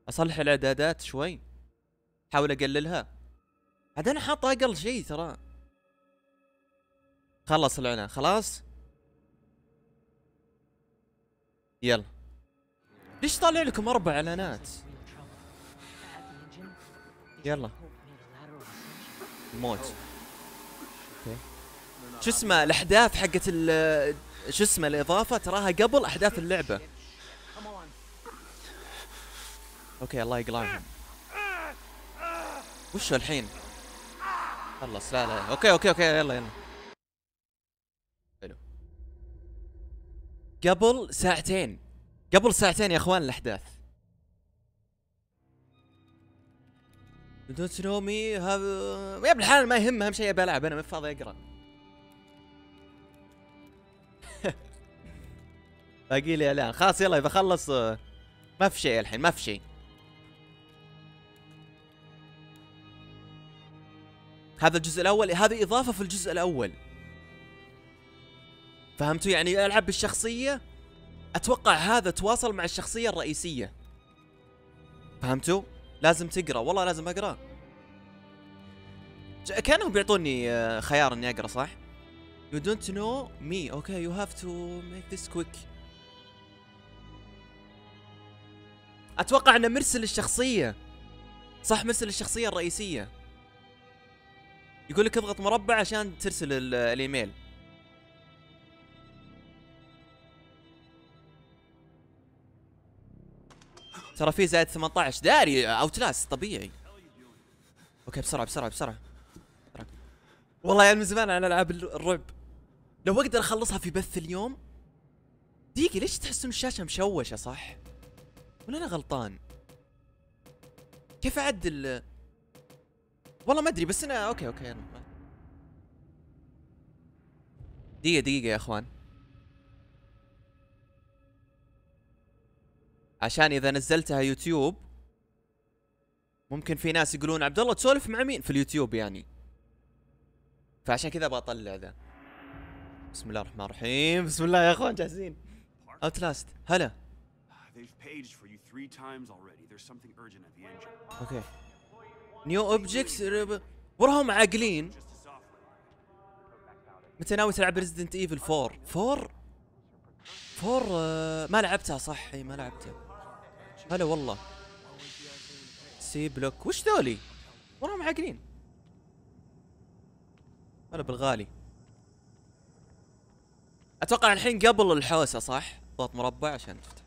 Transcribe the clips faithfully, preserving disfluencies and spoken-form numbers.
اصلح الاعدادات شوي، احاول اقللها. عاد انا حاط اقل شيء ترى. خلص الاعلان خلاص. يلا. ليش طالع لكم اربع اعلانات؟ يلا. موت. اوكي. شو اسمه الاحداث حقت ال شو اسمه الاضافه تراها قبل احداث اللعبه. اوكي الله يقلعهم. وشو الحين؟ خلص. لا لا اوكي اوكي اوكي يلا يلا. حلو. قبل ساعتين، قبل ساعتين يا اخوان الاحداث. دونت نو مي هذا يا ابن الحلال ما يهم، اهم شيء بلعب انا ما فاضي اقرا. باقي لي اعلان خلاص يلا اذا خلص. ما في شيء الحين ما في شيء. هذا الجزء الاول، هذه اضافه في الجزء الاول. فهمتوا يعني العب بالشخصيه، اتوقع هذا تواصل مع الشخصيه الرئيسيه. فهمتوا؟ لازم تقرا، والله لازم اقرا. كانوا بيعطوني خيار اني اقرا صح؟ You don't know me. Okay, you have to make this quick. اتوقع انه مرسل الشخصيه صح، مرسل الشخصيه الرئيسيه. يقول لك اضغط مربع عشان ترسل الايميل. ترى في زائد ثمانية عشر داري اوتلاست طبيعي. اوكي بسرعه بسرعه بسرعه. والله يا من زمان على العاب الرعب. لو اقدر اخلصها في بث اليوم. دقيقه ليش تحسون الشاشه مشوشه صح؟ ولا انا غلطان؟ كيف اعدل؟ والله ما ادري بس انا اوكي اوكي انا دقيقه دقيقه يا اخوان، عشان اذا نزلتها يوتيوب ممكن في ناس يقولون عبد الله تسولف مع مين في اليوتيوب يعني، فعشان كذا بطلع ذا. بسم الله الرحمن الرحيم. بسم الله يا اخوان جاهزين. اوتلاست هلا. اوكي نيو اوبجكت وراهم عاقلين. متى ناوي تلعب ريزدنت ايفل فور؟ فور فور آه ما لعبتها صح. اي ما لعبتها. هلا والله. سي بلوك وش ذولي؟ وراهم عاقلين. هلا بالغالي. اتوقع الحين قبل الحوسه صح؟ ضغط مربع عشان تفتح.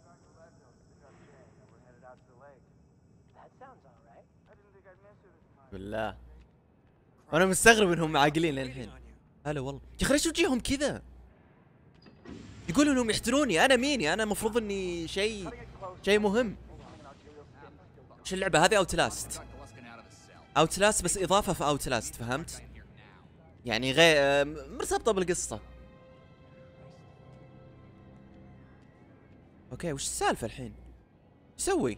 بالله انا مستغرب انهم عاقلين للحين. هلا والله يا اخي ليش وجيههم كذا؟ يقولوا انهم يحتروني. انا ميني؟ انا المفروض اني شيء شيء مهم. ايش اللعبه هذه؟ اوتلاست. اوتلاست بس اضافه في اوتلاست فهمت؟ يعني غير مرتبطه بالقصه. اوكي وش السالفه الحين؟ ايش يسوي؟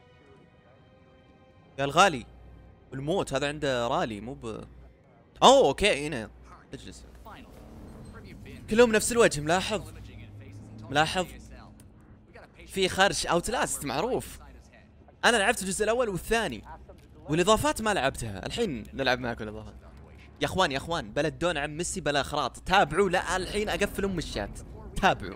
يا الغالي الموت هذا عنده رالي مو ب اوه اوكي هنا اجلس. كلهم نفس الوجه ملاحظ؟ ملاحظ؟ في خرش. اوتلاست معروف. انا لعبت الجزء الاول والثاني والاضافات ما لعبتها. الحين نلعب معكم الاضافات يا اخوان. يا اخوان بلا الدون عم ميسي بلا خراط. تابعوا. لا الحين اقفل ام الشات. تابعوا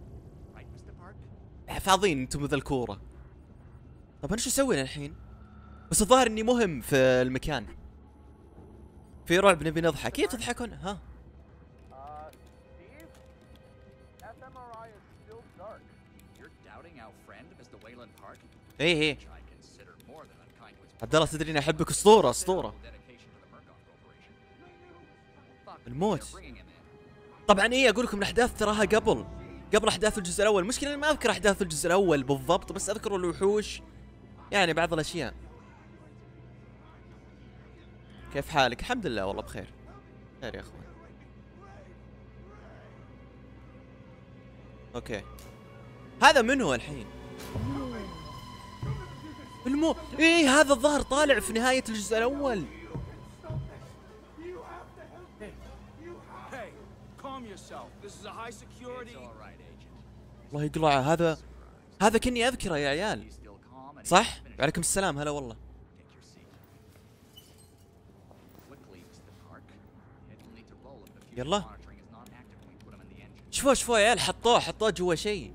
فاضيين انتم ذا الكوره. طب انا شو اسوي الحين؟ بس الظاهر اني مهم في المكان. في رعب نبي نضحك. كيف تضحكون؟ ها ايه ايه عبد الله تدري اني احبك. اسطوره اسطوره. الموت طبعا. ايه اقول لكم الاحداث تراها قبل قبل احداث الجزء الاول. المشكله اني ما اذكر احداث الجزء الاول بالضبط بس اذكر الوحوش يعني بعض الاشياء. كيف حالك؟ الحمد لله والله بخير. خير يا اخوان. اوكي هذا من هو الحين؟ المو ايه هذا الظاهر طالع في نهاية الجزء الاول. الله يقلعه. هذا هذا كني اذكره يا عيال. صح؟ وعليكم السلام هلا والله. يلا شوفوا شوفوا يا عيال، حطوه حطوه جوا شيء.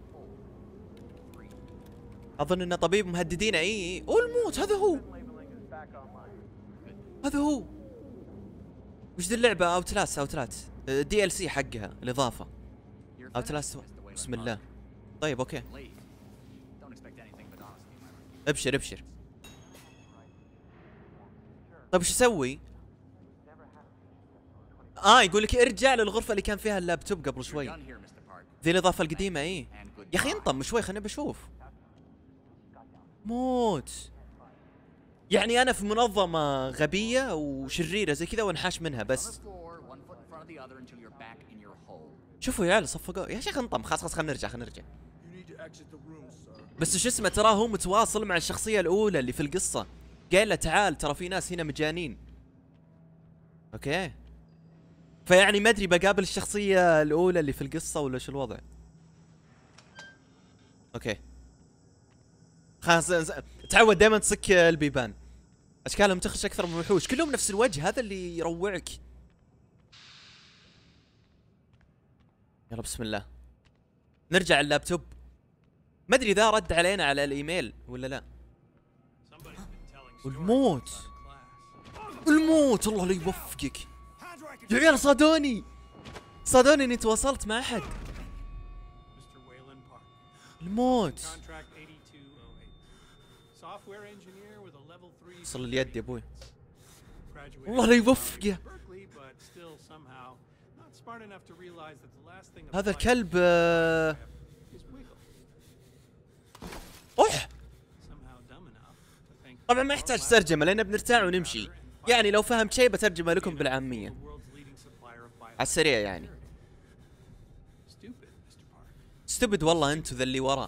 اظن انه طبيب مهددين. اي اي اوه الموت، هذا هو هذا هو. وش ذي اللعبة؟ اوتلاست اوتلاست دي ال سي حقها الاضافة اوتلاست. بسم الله. طيب اوكي ابشر ابشر. طيب وش اسوي؟ اه يقول لك ارجع للغرفة اللي كان فيها اللابتوب قبل شوي. ذي الاضافة القديمة. اي يا اخي انطم شوي خليني بشوف. موت. يعني انا في منظمة غبية وشريرة زي كذا وانحاش منها بس. شوفوا يا عيال صفقوا يا شيخ انطم. خلاص خلاص خلينا نرجع خلينا نرجع. بس شو اسمه تراه هو متواصل مع الشخصية الأولى اللي في القصة، قال له تعال ترى في ناس هنا مجانين. اوكي فيعني ما ادري بقابل الشخصية الأولى اللي في القصة ولا شو الوضع. اوكي خلاص تعود دائما تسك البيبان، اشكالهم تخش اكثر من الوحوش، كلهم نفس الوجه، هذا اللي يروعك. يلا بسم الله نرجع اللابتوب. ما ادري اذا رد علينا على الايميل ولا لا. والموت الموت الله لا يوفقك يا عيال. صادوني صادوني اني تواصلت مع احد. الموت وصل اليد يا ابوي. الله لا يوفقه. هذا كلب آه... اوح. طبعا ما يحتاج ترجمة لأننا بنرتاع ونمشي، يعني لو فهمت شيء بترجمه لكم بالعامية على السريع يعني. ستوبد والله انتو ذا اللي ورا.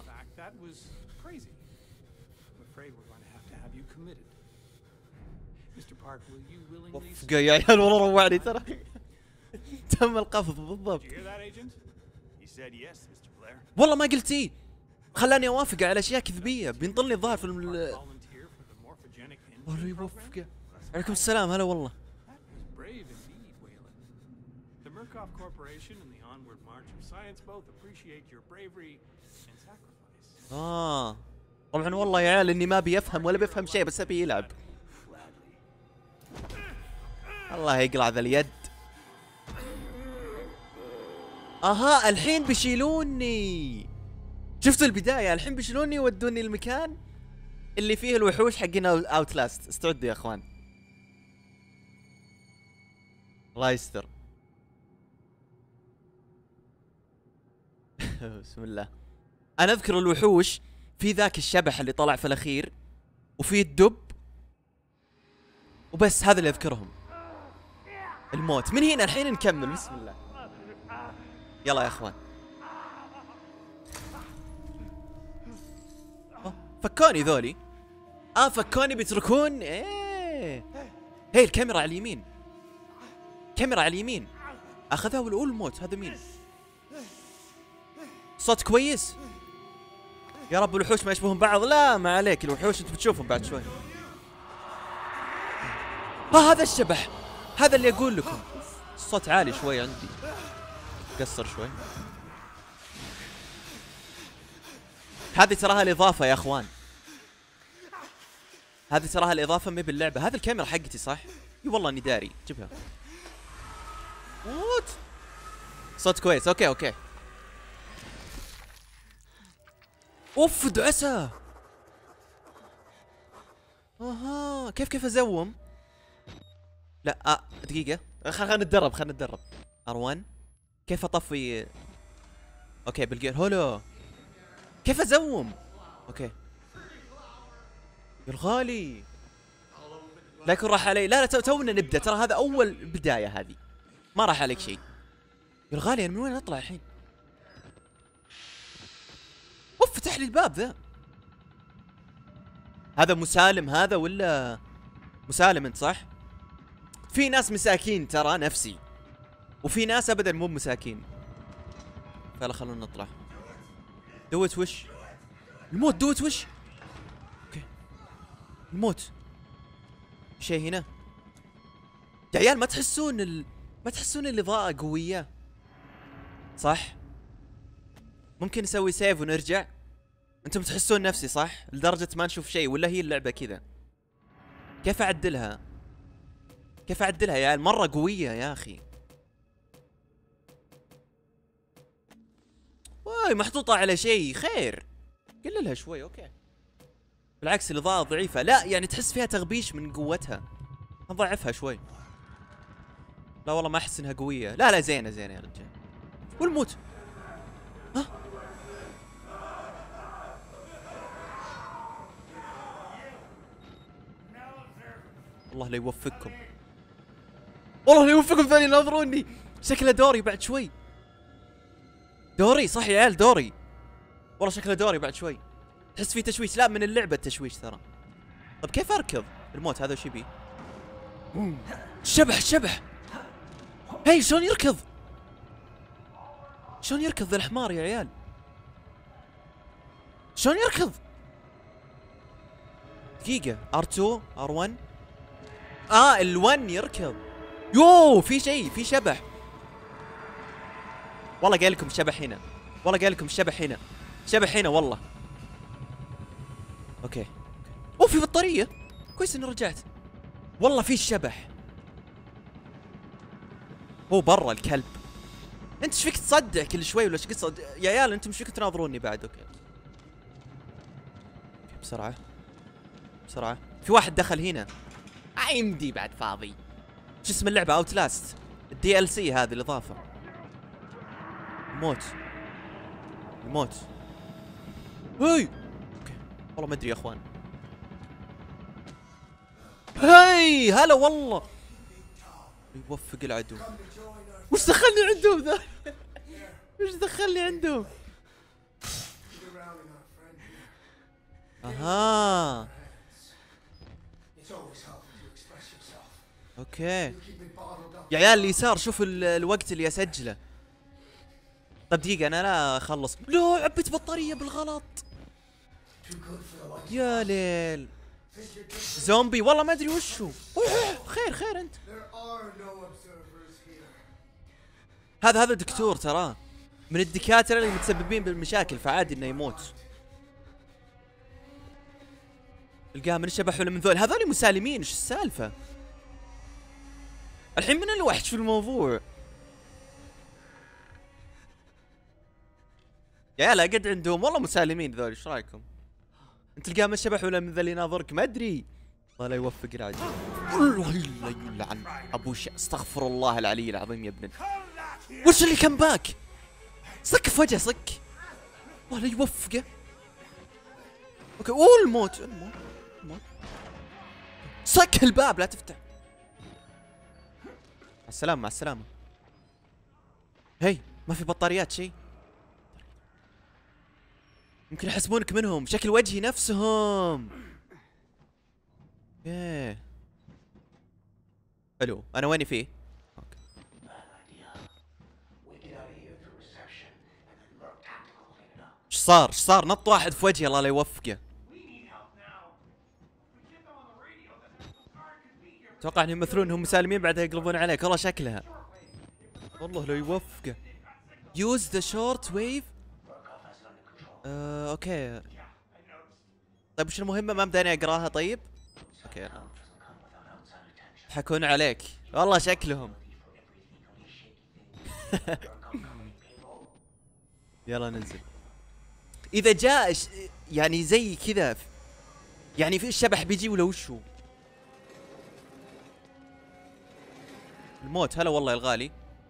وفقه يا عيال والله روعني ترى. تم القفض بالضبط. والله ما قلت ايه، خلاني اوافق على اشياء كذبيه، بينطلني الظاهر في الم... الله يوفقه. عليكم السلام هلا والله. اه طبعا والله يا عيال اني ما بيفهم ولا بيفهم شيء بس ابي يلعب. الله يقلع ذا اليد. اها الحين بيشيلوني. شفتوا البداية؟ الحين بيشيلوني يودوني المكان اللي فيه الوحوش حقين اوتلاست. استعدوا يا اخوان. الله يستر. بسم الله. انا اذكر الوحوش في ذاك الشبح اللي طلع في الاخير وفي الدب وبس، هذا اللي اذكرهم. الموت من هنا الحين نكمل. بسم الله يلا يا اخوان. فكوني ذولي. اه فكوني بيتركون. ايه هي الكاميرا على اليمين، كاميرا على اليمين. اخذها والاول الموت. هذا مين؟ صوت كويس يا رب. الوحوش ما يشبهون بعض. لا ما عليك، الوحوش انت بتشوفهم بعد شوي. ها هذا الشبح، هذا اللي اقول لكم. الصوت عالي شوي عندي، قصر شوي. هذه تراها الاضافه يا اخوان، هذه تراها الاضافه مي باللعبه. هذه الكاميرا حقتي صح؟ اي والله اني داري. جيبها. وات صوت كويس. اوكي اوكي. اوف دعسه. اها كيف كيف ازوم؟ لا آه دقيقة خلينا نتدرب خلينا نتدرب. ار واحد كيف اطفي؟ اوكي بالجير هولو. كيف ازوم؟ اوكي يا الغالي لا يكون راح علي. لا لا تونا نبدا، ترى هذا اول بداية، هذه ما راح عليك شيء. يا الغالي انا من وين اطلع الحين؟ اوف فتح لي الباب ذا. هذا مسالم هذا ولا مسالم انت صح؟ في ناس مساكين ترى نفسي، وفي ناس ابدا مو مساكين. فلا خلونا نطلع. دوت وش؟ الموت دوت وش؟ اوكي الموت. شيء هنا يا عيال. ما تحسون ال... ما تحسون الاضاءة قوية؟ صح؟ ممكن نسوي سيف ونرجع. انتم تحسون نفسي صح؟ لدرجة ما نشوف شيء، ولا هي اللعبة كذا؟ كيف اعدلها؟ كيف اعدلها يا عيال؟ مرة قوية يا اخي. واي محطوطة على شيء خير. قللها شوي اوكي. بالعكس الاضاءة ضعيفة. لا يعني تحس فيها تغبيش من قوتها. نضعفها شوي. لا والله ما احس انها قوية. لا لا زينة زينة يا رجال. والموت. ها؟ والله لا يوفقكم. والله لا يوفقكم ثاني ناظروني. شكله دوري بعد شوي. دوري صح يا عيال دوري. والله شكله دوري بعد شوي. تحس فيه تشويش. لا من اللعبة التشويش ترى. طب كيف اركض؟ الموت هذا وش يبي؟ الشبح الشبح. هي شلون يركض؟ شلون يركض ذا الحمار يا عيال؟ شلون يركض؟ دقيقة ار تو ار ون. اه ال ون يركض. يوه في شيء في شبح. والله قايل لكم الشبح هنا. والله قايل لكم الشبح هنا. شبح هنا والله. اوكي. اوه في بطارية. كويس اني رجعت. والله في الشبح. هو برا الكلب. انت ايش فيك تصدع كل شوي ولا ايش قصة يا عيال؟ انتم ايش فيكم تناظروني بعد؟ اوكي. بسرعة بسرعة. في واحد دخل هنا. عندي بعد فاضي. شو اسم اللعبة؟ اوت لاست الدي ال سي هذه الاضافة. الموت الموت. هاي اوكي. والله ما ادري يا اخوان. هاي هلا والله. يوفق العدو. وش دخلني عندهم ذا؟ وش دخلني عندهم؟ اها اوكي يا عيال. اليسار شوف الوقت اللي اسجله. طب دقيقة انا لا اخلص. لا عبيت بطارية بالغلط. يا ليل. زومبي والله ما ادري وشو. خير خير انت. هذا هذا دكتور تراه. من الدكاترة اللي متسببين بالمشاكل فعادي انه يموت. القاه من الشبح ولا من ذول؟ هذول مسالمين. ايش السالفة؟ الحين من الوحش في الموضوع؟ يا عيال اقعد عندهم والله مسالمين ذول. ايش رايكم؟ انت تلقاه من الشبح ولا من ذا اللي يناظرك؟ ما ادري. الله لا يوفق العجل. الله لا يلعن ابو ش... استغفر الله العلي العظيم يا ابن. وش اللي كم باك؟ صك فجأة صك. الله لا يوفقه. اوكي. اوه الموت الموت الموت. صك الباب لا تفتح. مع السلامة مع السلامة. هي ما في بطاريات شيء. يمكن يحسبونك منهم. شكل وجهي نفسهم. ايه حلو. انا ويني فيه؟ اوكي. ايش صار؟ ايش صار؟ نط واحد في وجهي الله لا يوفقه. اتوقع انهم يمثلون انهم مسالمين بعدها يقلبون عليك. والله شكلها. والله لا يوفقه. يوز ذا شورت ويف. آه، اوكي. طيب وش المهمة؟ ما بداني اقراها. طيب اوكي. يضحكون عليك والله شكلهم. يلا ننزل. اذا جاء يعني زي كذا يعني في الشبح بيجي ولا وشو؟ الموت هلا والله يا الغالي.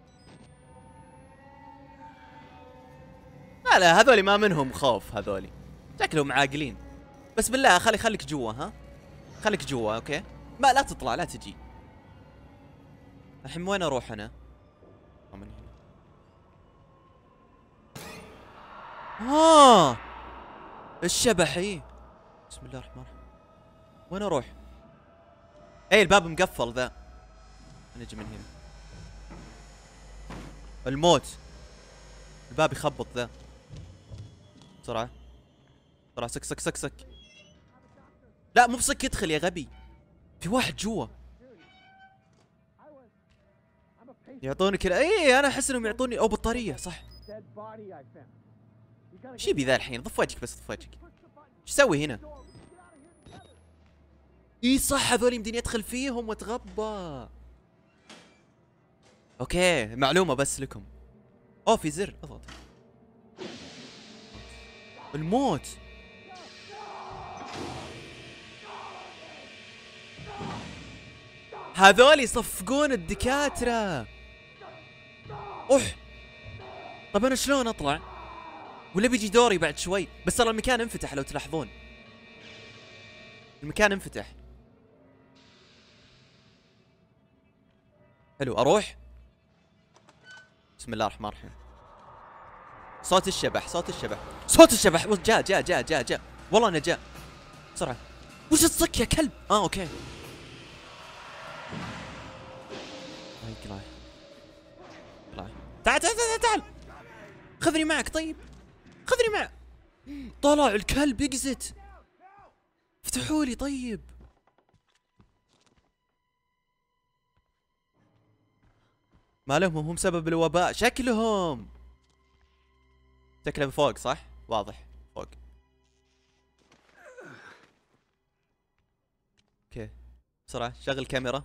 لا لا هذولي ما منهم خوف. هذولي شكلهم عاقلين. بس بالله خلي خليك جوا. ها خليك جوا اوكي. ما لا تطلع لا تجي. الحين وين اروح انا؟ من هنا. اه الشبح. اي بسم الله الرحمن الرحيم. وين اروح؟ اي الباب مقفل ذا. نجي من هنا. الموت. الباب يخبط ذا. بسرعة بسرعة. سك سك سك سك. لا مو بصك يدخل يا غبي، في واحد جوا يعطونك. اي انا احس انهم يعطوني او بطاريه صح. ايش يبي ذا الحين؟ ضف وجهك بس، ضف وجهك. ايش تسوي هنا؟ اي صح هذول يمديني ادخل فيهم واتغبى. اوكي معلومه بس لكم. اوه في زر اضغط. الموت. هذول يصفقون الدكاتره. اوح طب انا شلون اطلع؟ ولا بيجي دوري بعد شوي؟ بس ترى المكان انفتح لو تلاحظون، المكان انفتح. حلو اروح. بسم الله الرحمن الرحيم. صوت الشبح، صوت الشبح، صوت الشبح. جاء جاء جاء جاء جاء والله انا جاء بسرعه. وش تصك يا كلب؟ اه اوكي. اقلع اقلع. تعال تعال تعال تعال خذني معك. طيب خذني معك. طلع الكلب يقزت. افتحوا لي طيب. ما لهم، هم سبب الوباء شكلهم. شكلهم فوق صح؟ واضح فوق. اوكي بسرعة شغل كاميرا.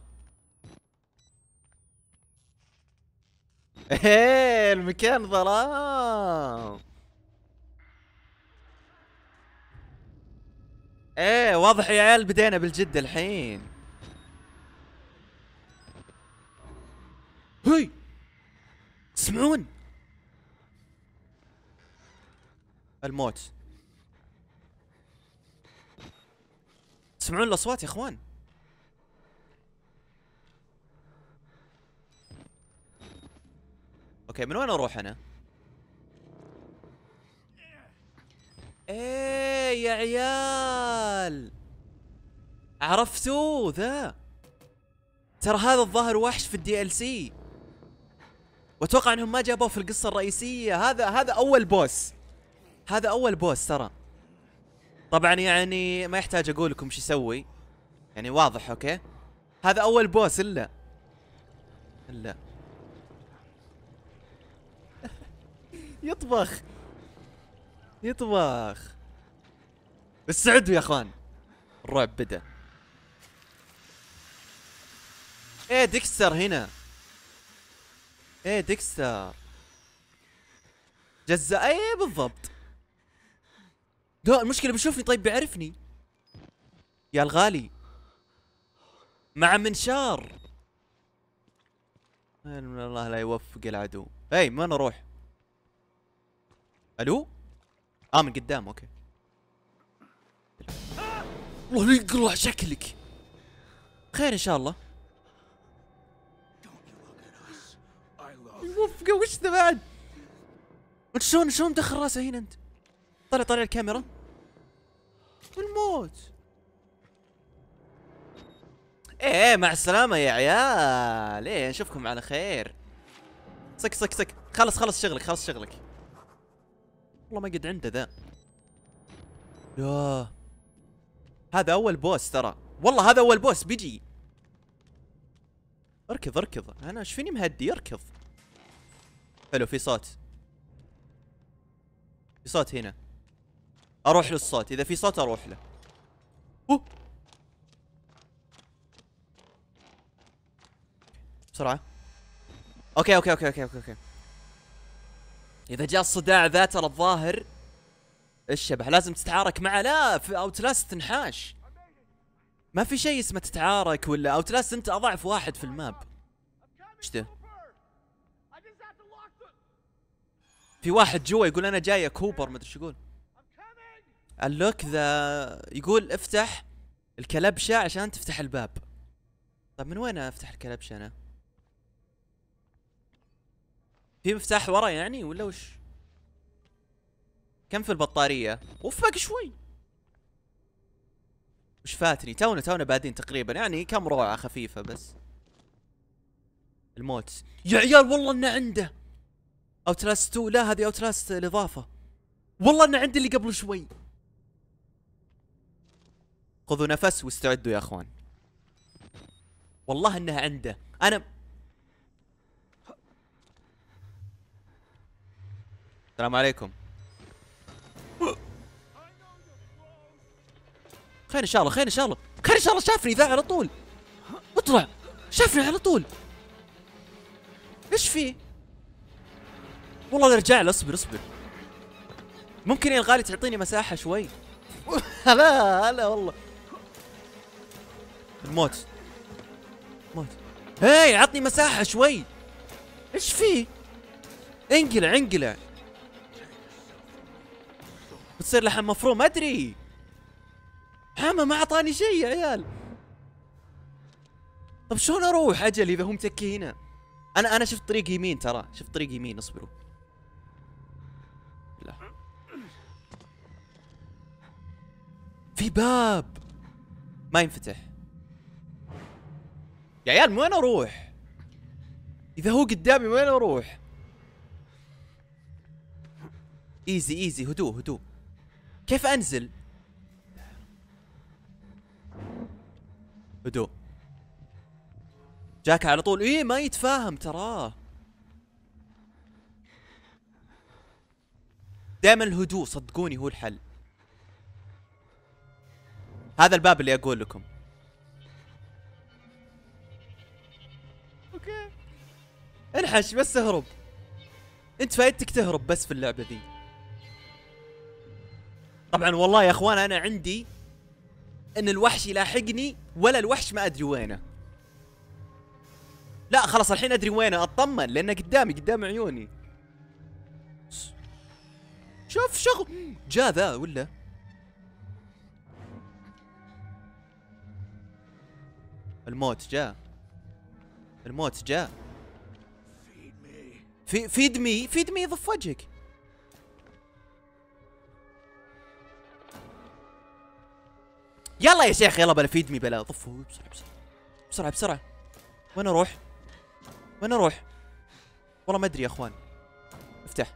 ايه المكان ظلام. ايه واضح يا عيال بدينا بالجد الحين. هي تسمعون الموت؟ تسمعون الاصوات يا اخوان؟ اوكي من وين اروح انا؟ ايه يا عيال عرفتوه ذا. ترى هذا الظاهر وحش في الدي ال سي، واتوقع انهم ما جابوه في القصة الرئيسية. هذا هذا اول بوس، هذا اول بوس ترى. طبعا يعني ما يحتاج اقول لكم شو يسوي، يعني واضح. اوكي هذا اول بوس. الا الا يطبخ يطبخ. استعدوا يا اخوان الرعب بدأ. ايه ديكستر هنا. ايه ديكستر جزاء. ايه بالضبط. لا المشكلة بيشوفني طيب بيعرفني يا الغالي مع منشار. من الله لا يوفق العدو. اي ما نروح. الو اه من قدام. اوكي والله يقلع شكلك. خير ان شاء الله. يوفقه. وش ذا بعد؟ انت شلون شلون مدخل راسه هنا انت؟ طلع طلع الكاميرا. الموت. ايه مع السلامة يا عيال. ايه نشوفكم على خير. سك سك سك. خلص خلص شغلك خلص شغلك. والله ما قد عنده ذا. ياه هذا اول بوس ترى. والله هذا اول بوس بيجي. اركض اركض. انا ايش فيني مهدي؟ اركض. حلو في صوت. في صوت هنا. اروح للصوت. اذا في صوت اروح له. أوه. بسرعة. اوكي اوكي اوكي اوكي اوكي, أوكي. اذا جاء الصداع ذا ترى الظاهر الشبح لازم تتعارك معه. لا في اوتلاست تنحاش، ما في شيء اسمه تتعارك ولا اوتلاست. انت اضعف واحد في الماب. ايش ده؟ في واحد جوا يقول انا جاي يا كوبر ما ادري ايش يقول. اللوك ذا يقول افتح الكلبشة عشان تفتح الباب. طيب من وين افتح الكلبشة انا؟ في مفتاح ورا يعني ولا وش؟ كم في البطارية؟ اوف باقي شوي. وش فاتني؟ تونا تونا بادين تقريبا، يعني كم روعة خفيفة بس. الموت يا عيال. والله انه عنده اوتلاست اتنين. لا هذه اوتلاست الاضافة. والله انه عندي اللي قبل شوي. خذوا نفس واستعدوا يا اخوان. والله انها عنده. انا السلام عليكم. خير ان شاء الله، خير ان شاء الله، خير ان شاء الله. شافني ذا على طول. اطلع. شافني على طول. ايش فيه؟ والله نرجع له. اصبر اصبر. ممكن يا الغالي تعطيني مساحة شوي؟ لا هلا والله. الموت. موت. هاي عطني مساحة شوي. ايش فيه؟ انقلع انقلع. بتصير لحم مفروم. ما ادري. حما ما اعطاني شيء يا عيال. طب شلون اروح اجل اذا هو متكي هنا؟ انا انا شفت طريق يمين، ترى شفت طريق يمين. اصبروا. لا في باب ما ينفتح يا عيال. وين اروح؟ اذا هو قدامي وين اروح؟ ايزي ايزي. هدوء هدوء. كيف انزل؟ هدوء. جاك على طول. ايه ما يتفاهم تراه. دائما الهدوء صدقوني هو الحل. هذا الباب اللي اقول لكم. اوكي انحش بس اهرب. انت فايدتك تهرب بس في اللعبة ذي. طبعا والله يا اخوان انا عندي ان الوحش يلاحقني ولا الوحش ما ادري وينه. لا خلاص الحين ادري وينه. اطمن لانه قدامي قدام عيوني. شوف شغل جاء ذا ولا الموت جاء. الموت جاء. في فيد مي فيد مي ضف وجهك. يلا يا شيخ يلا بلا فيد مي بلا ضفه بسرعة بسرعة بسرعة بسرعة. وين اروح؟ وين اروح؟ والله ما ادري يا اخوان. افتح.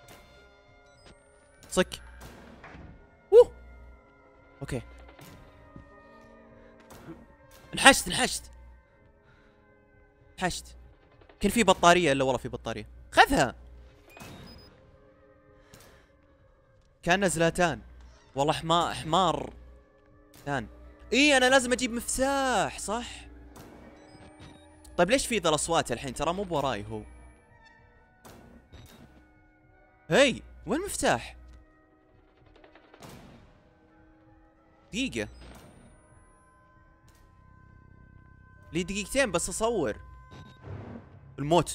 صك. اوه اوكي. انحشت انحشت انحشت. كان في بطارية الا والله في بطارية. خذها. كان نزلتان. والله حمار حمار ثان. اي انا لازم اجيب مفتاح صح. طيب ليش في ذا الاصوات الحين؟ ترى مو بوراي هو. هي وين المفتاح؟ دقيقة. لي دقيقتين بس اصور. الموت.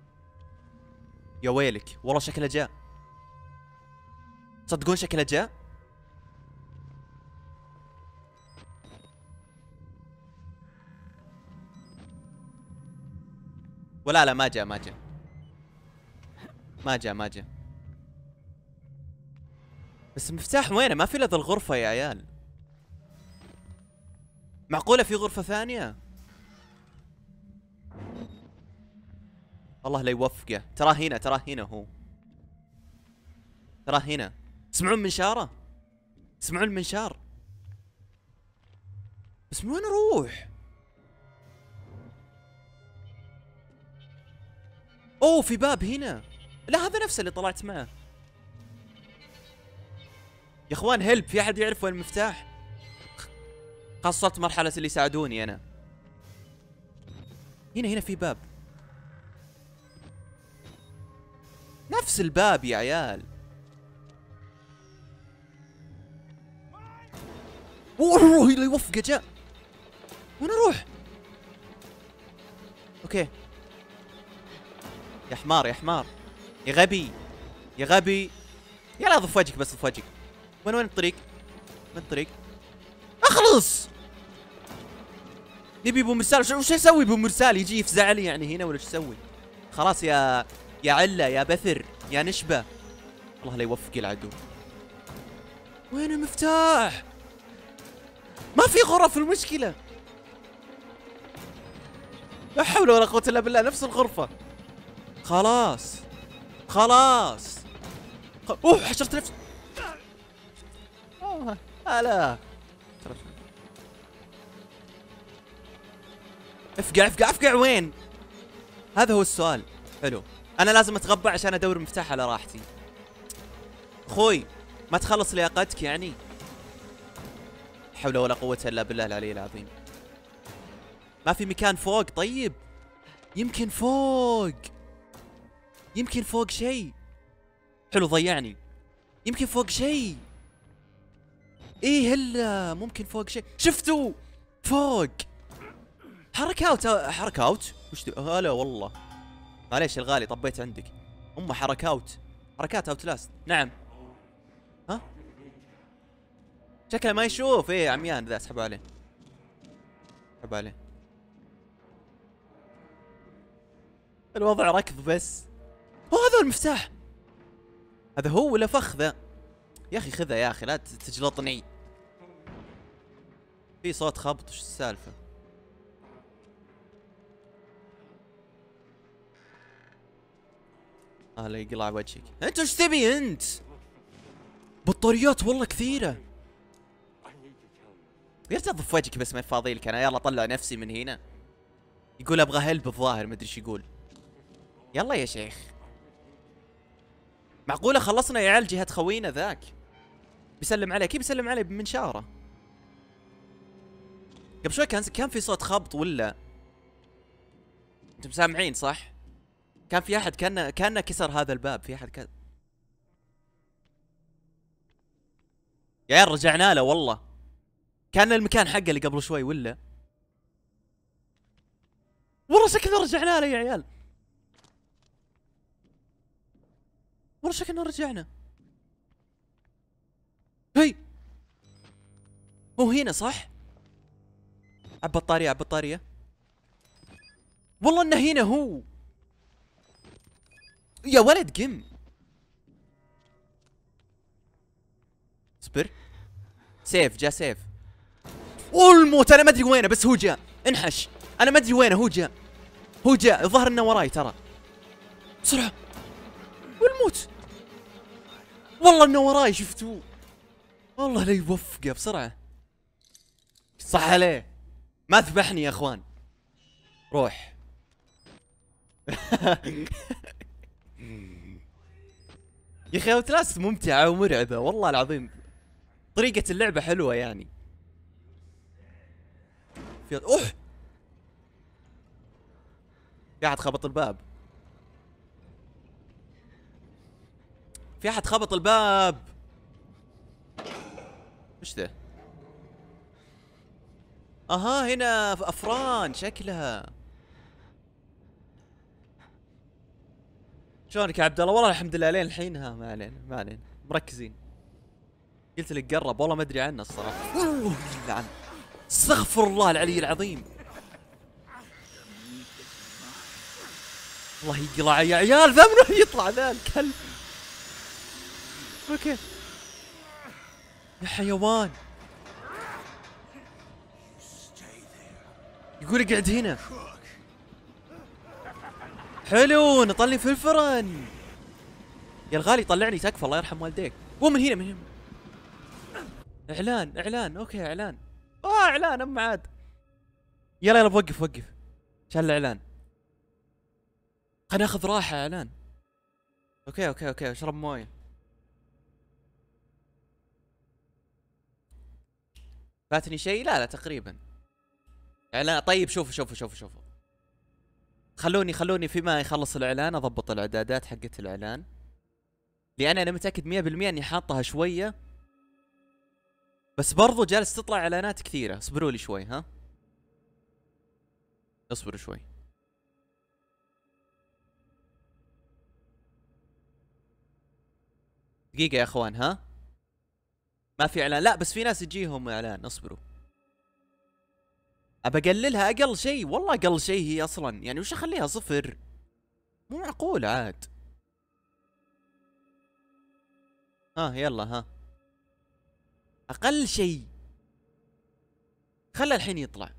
يا ويلك والله شكله جاء. تصدقون شكله جاء؟ ولا لا ما جاء ما جاء ما جاء ما جاء. بس المفتاح وينه؟ ما في الا ذا الغرفة يا عيال. معقولة في غرفة ثانية؟ الله لا يوفقه. تراه هنا تراه هنا هو. تراه هنا. تسمعون منشاره؟ تسمعون المنشار؟ بس من وين اروح؟ اوه في باب هنا. لا هذا نفسه اللي طلعت معه. يا اخوان هلب. في احد يعرف وين المفتاح؟ خاصة مرحلة اللي يساعدوني انا. هنا هنا في باب. نفس الباب يا عيال. اوه لا يوفقه جاء. وين اروح؟ اوكي. يا حمار يا حمار يا غبي يا غبي. يلا ضف وجهك بس ضف وجهك. وين وين الطريق؟ وين الطريق؟ اخلص. نبي ابو مرسال. وش اسوي ابو مرسال؟ يجي يفزع لي يعني هنا ولا ايش اسوي؟ خلاص يا يا عله يا بثر يا نشبه. الله لا يوفق العدو. وين المفتاح؟ ما في غرف المشكلة. لا حول ولا قوة الا بالله. نفس الغرفة. خلاص خلاص. اوه حشرت نفسي. اوه هلا. افقع افقع افقع وين؟ هذا هو السؤال. حلو، انا لازم اتغبى عشان ادور مفتاح على راحتي. اخوي ما تخلص لياقتك يعني؟ لا حول ولا قوة الا بالله العلي العظيم. ما في مكان فوق؟ طيب يمكن فوق، يمكن فوق شيء. حلو ضيعني. يمكن فوق شيء. ايه هلا ممكن فوق شيء. شفتوا فوق حركة اوت. حركة اوت وش هلا والله. معليش الغالي طبيت عندك. ام حركة اوت. حركات اوت لاست. نعم. ها شكله ما يشوف. ايه عميان ذا. اسحبوا عليه، اسحبوا عليه. الوضع ركض بس. هو هذا المفتاح. هذا هو ولا فخ ذا؟ يا اخي خذها يا اخي لا تجلطني. في صوت خبط. وش السالفة؟ الله يقلع وجهك. انت وش تبي انت؟ بطاريات والله كثيرة. يا تضف وجهك بس ما فاضي لك انا. يلا طلع نفسي من هنا. يقول ابغى هلب الظاهر، ما ادري ايش يقول. يلا يا شيخ. معقولة خلصنا يا عيال جهة خوينا ذاك؟ بيسلم عليه. كيف بيسلم عليه؟ بمنشاره. قبل شوي كان كان في صوت خبط ولا؟ انتم سامعين صح؟ كان في احد كان كان كسر هذا الباب. في احد كان. يا عيال رجعنا له والله. كان المكان حقه اللي قبل شوي ولا؟ والله شكلنا رجعنا له يا عيال. والله شكلنا رجعنا. هي هو هنا صح؟ عب بطارية عب بطارية. والله انه هنا هو. يا ولد قم. اصبر. سيف جاء سيف. والموت انا ما ادري وينه بس هو جاء. انحش. انا ما ادري وينه هو جاء. هو جاء الظاهر انه وراي ترى. بسرعة. والموت. والله انه وراي شفتوه. والله لا يوفقه بسرعة. صح عليه. ما ذبحني يا اخوان. روح. يا اخي اوتلاست ممتعة ومرعبة والله العظيم. طريقة اللعبة حلوة يعني. في اوه في احد خبط الباب. في احد خبط الباب. وش ذا؟ اها هنا افران شكلها. شلونك يا عبد الله؟ والله الحمد لله لين الحين. ها ما علينا ما علينا مركزين. قلت لك قرب والله ما ادري عنه الصراحه. والله يلعن. استغفر الله العلي العظيم. الله يقلع يا عيال. ذا منو يطلع ذا الكلب؟ اوكي يا حيوان. يقول اقعد هنا. حلو نطلي في الفرن. يا الغالي طلعني تكفى الله يرحم والديك. هو من هنا من هنا. اعلان اعلان. اوكي اعلان. اه اعلان ام عاد. يلا يلا بوقف وقف. شال الاعلان. خلينا ناخذ راحة. اعلان. اوكي اوكي اوكي اشرب مويه. فاتني شيء؟ لا لا تقريبا. اعلان. طيب شوفوا شوفوا شوفوا شوفوا. خلوني خلوني فيما يخلص الاعلان اضبط الاعدادات حقت الاعلان. لان انا متاكد مية بالمية اني حاطها شويه. بس برضو جالس تطلع اعلانات كثيره. اصبروا لي شوي. ها اصبروا شوي. دقيقه يا اخوان. ها ما في اعلان. لا بس في ناس يجيهم اعلان. اصبروا. ابى اقللها اقل شيء. والله اقل شيء هي اصلا يعني. وش اخليها صفر؟ مو معقول عاد. ها يلا ها اقل شيء. خلى الحين يطلع.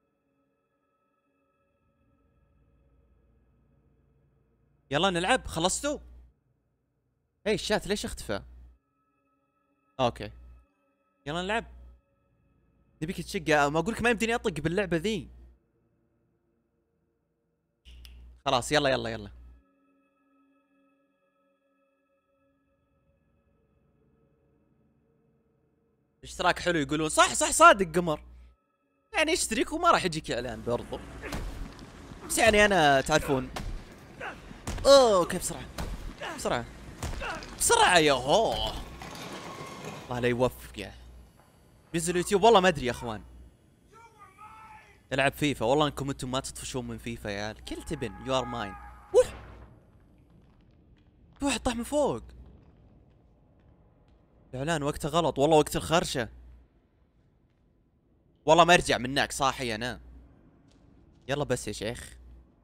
يلا نلعب. خلصتوا؟ اي الشات ليش اختفى؟ اوكي يلا نلعب. نبيك تشق. ما اقولك ما يمديني اطق باللعبة ذي. خلاص يلا يلا يلا. اشتراك حلو يقولون. صح صح صادق قمر. يعني اشترك وما راح يجيك اعلان برضو. بس يعني انا تعرفون. اوه اوكي بسرعة بسرعة بسرعة يا هو. الله لا يوفق يا. بينزل يوتيوب والله ما ادري يا اخوان. العب فيفا. والله انكم انتم ما تطفشون من فيفا يا عيال. كل تبن يو ار ماين. وح في واحد طاح من فوق. الاعلان وقته غلط والله. وقت الخرشة. والله ما ارجع منك صاحي انا. يلا بس يا شيخ.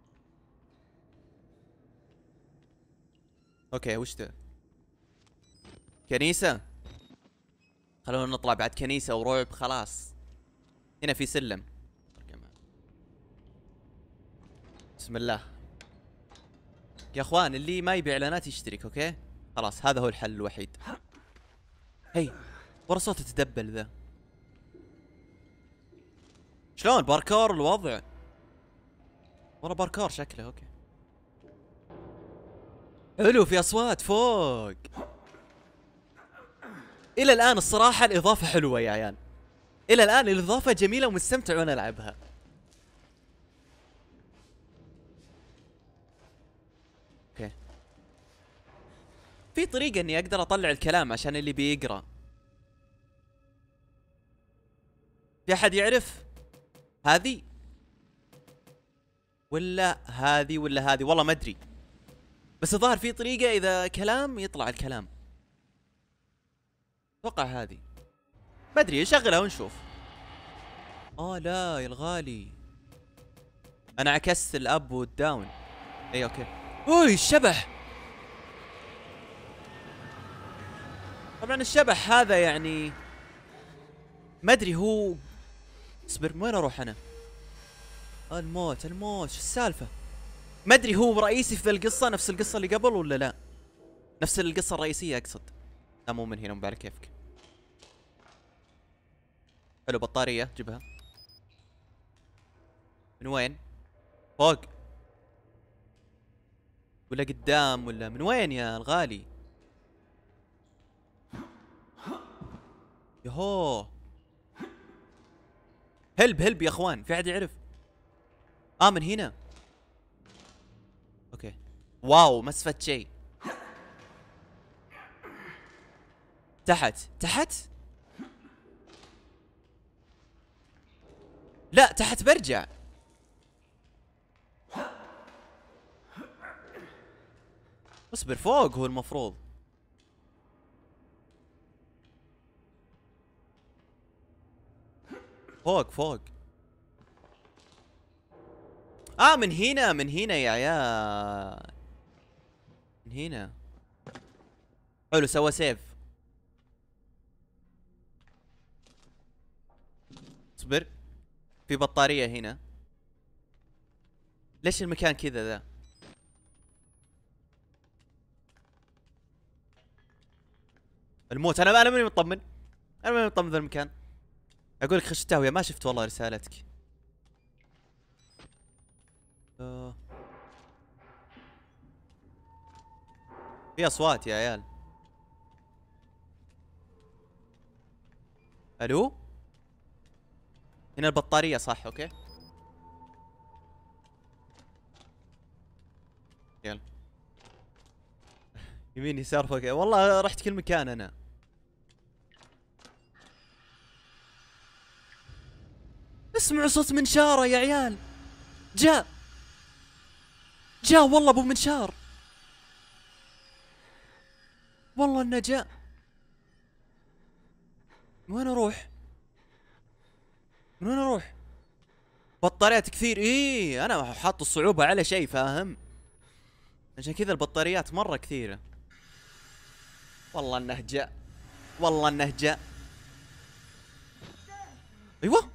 اوكي وش ده؟ كنيسة. خلونا نطلع بعد كنيسة ورعب. خلاص هنا في سلم. بسم الله يا اخوان. اللي ما يبي اعلانات يشترك. اوكي خلاص هذا هو الحل الوحيد. هي ورا صوت تدبل ذا. شلون باركور الوضع؟ ورا باركور شكله. اوكي حلو في اصوات فوق. الى الان الصراحة الاضافة حلوة يا عيال. الى الان الاضافة جميلة ومستمتع وانا العبها. اوكي في طريقة اني اقدر اطلع الكلام عشان اللي بيقرا. في احد يعرف هذه ولا هذه ولا هذه؟ والله ما ادري. بس الظاهر في طريقة اذا كلام يطلع الكلام. اتوقع هذه. ما ادري شغلها ونشوف. اه لا يا الغالي انا عكست الاب والداون. اي اوكي. اوي الشبح. طبعا الشبح هذا يعني ما ادري هو. اصبر وين اروح انا؟ الموت الموت شو السالفة؟ ما ادري هو رئيسي في القصة نفس القصة اللي قبل ولا لا؟ نفس القصة الرئيسية اقصد. لا مو من هنا مو على كيفك. حلو بطارية جيبها. من وين؟ فوق ولا قدام ولا من وين يا الغالي؟ يهو هلب هلب يا اخوان. في احد يعرف؟ اه من هنا. اوكي واو ما استفدت شيء. تحت تحت. لا تحت برجع. اصبر فوق هو المفروض. فوق فوق. اه من هنا من هنا يا عيال. من هنا. حلو سوى سيف. اصبر في بطارية هنا. ليش المكان كذا ذا؟ الموت. انا انا ماني مطمن. انا ماني مطمن ذا المكان. اقول لك خش التهوية. ما شفت والله رسالتك. أوه. في اصوات يا عيال. الو هنا البطارية صح. اوكي يلا يمين يسار فوق. والله رحت كل مكان انا. اسمعوا صوت منشارة يا عيال. جاء جاء والله ابو منشار. والله انه جاء. من وين اروح؟ من وين اروح؟ بطاريات كثير. ايه انا حاط الصعوبة على شيء فاهم. عشان كذا البطاريات مرة كثيرة. والله انه جاء. والله انه جاء. ايوه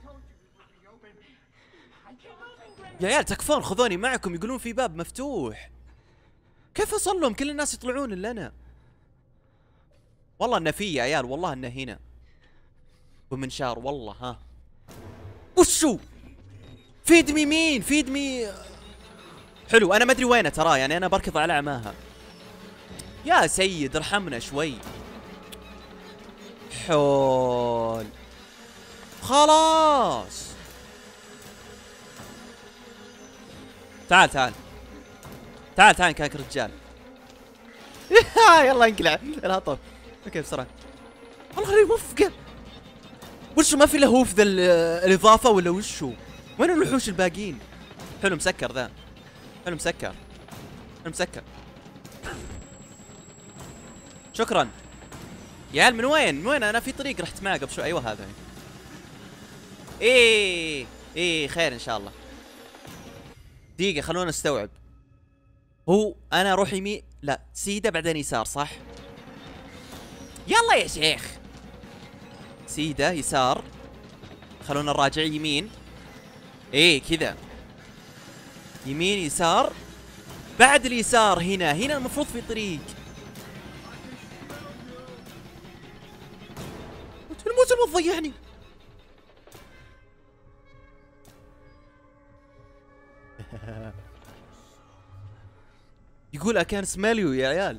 يا عيال تكفون خذوني معكم. يقولون في باب مفتوح. كيف اصل لهم؟ كل الناس يطلعون الا انا. والله انه في يا عيال. والله انه هنا بمنشار. والله ها وشو؟ في دمي مين؟ في دمي حلو. انا ما ادري وينه ترى، يعني انا بركض على عماها. يا سيد ارحمنا شوي. حول. خلاص تعال تعال تعال تعال كانك رجال. يلا انقلع الهطل. اوكي بسرعة. والله لا موفقة. وشو ما في له هوف ذا الاضافة ولا وشو؟ وين الوحوش الباقيين؟ حلو مسكر ذا. حلو مسكر. حلو مسكر. شكرا. يا عيال من وين؟ من وين؟ انا في طريق رحت معه قبل شوي. ايوه هذا. ايه ايه خير ان شاء الله. دقيقة خلونا نستوعب. هو انا اروح يمين؟ لا سيدة بعدين يسار صح؟ يلا يا شيخ. سيدة يسار. خلونا نراجع. يمين. ايه كذا. يمين يسار. بعد اليسار هنا. هنا المفروض في طريق. الموسم تضيعني. يقول اكان سماليو يا عيال.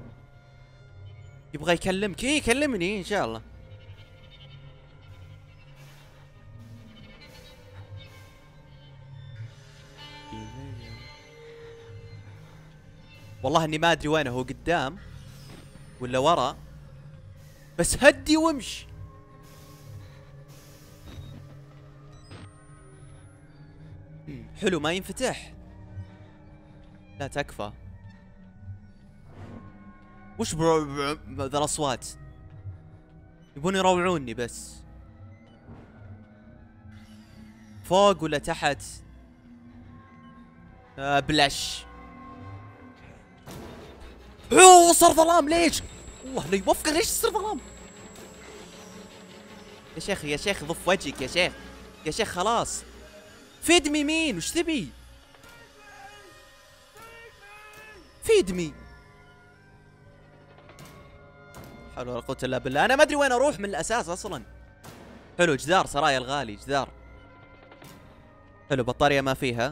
يبغى يكلمك. ايه يكلمني ان شاء الله. والله اني ما ادري وينه. هو قدام ولا ورا؟ بس هدي وامش. حلو ما ينفتح. لا تكفى. وش ذا الاصوات؟ يبون يروعوني بس. فوق ولا تحت؟ آه بلاش. اوه صار ظلام. ليش؟ والله لا يوفقك. ليش صار ظلام؟ يا شيخ يا شيخ ضف وجهك يا شيخ. يا شيخ خلاص. فيدمي مين؟ وش تبي؟ فيدمي. حول ولا قوة الا بالله. انا ما ادري وين اروح من الاساس اصلا. حلو جدار سرايا الغالي. جدار. حلو بطارية ما فيها.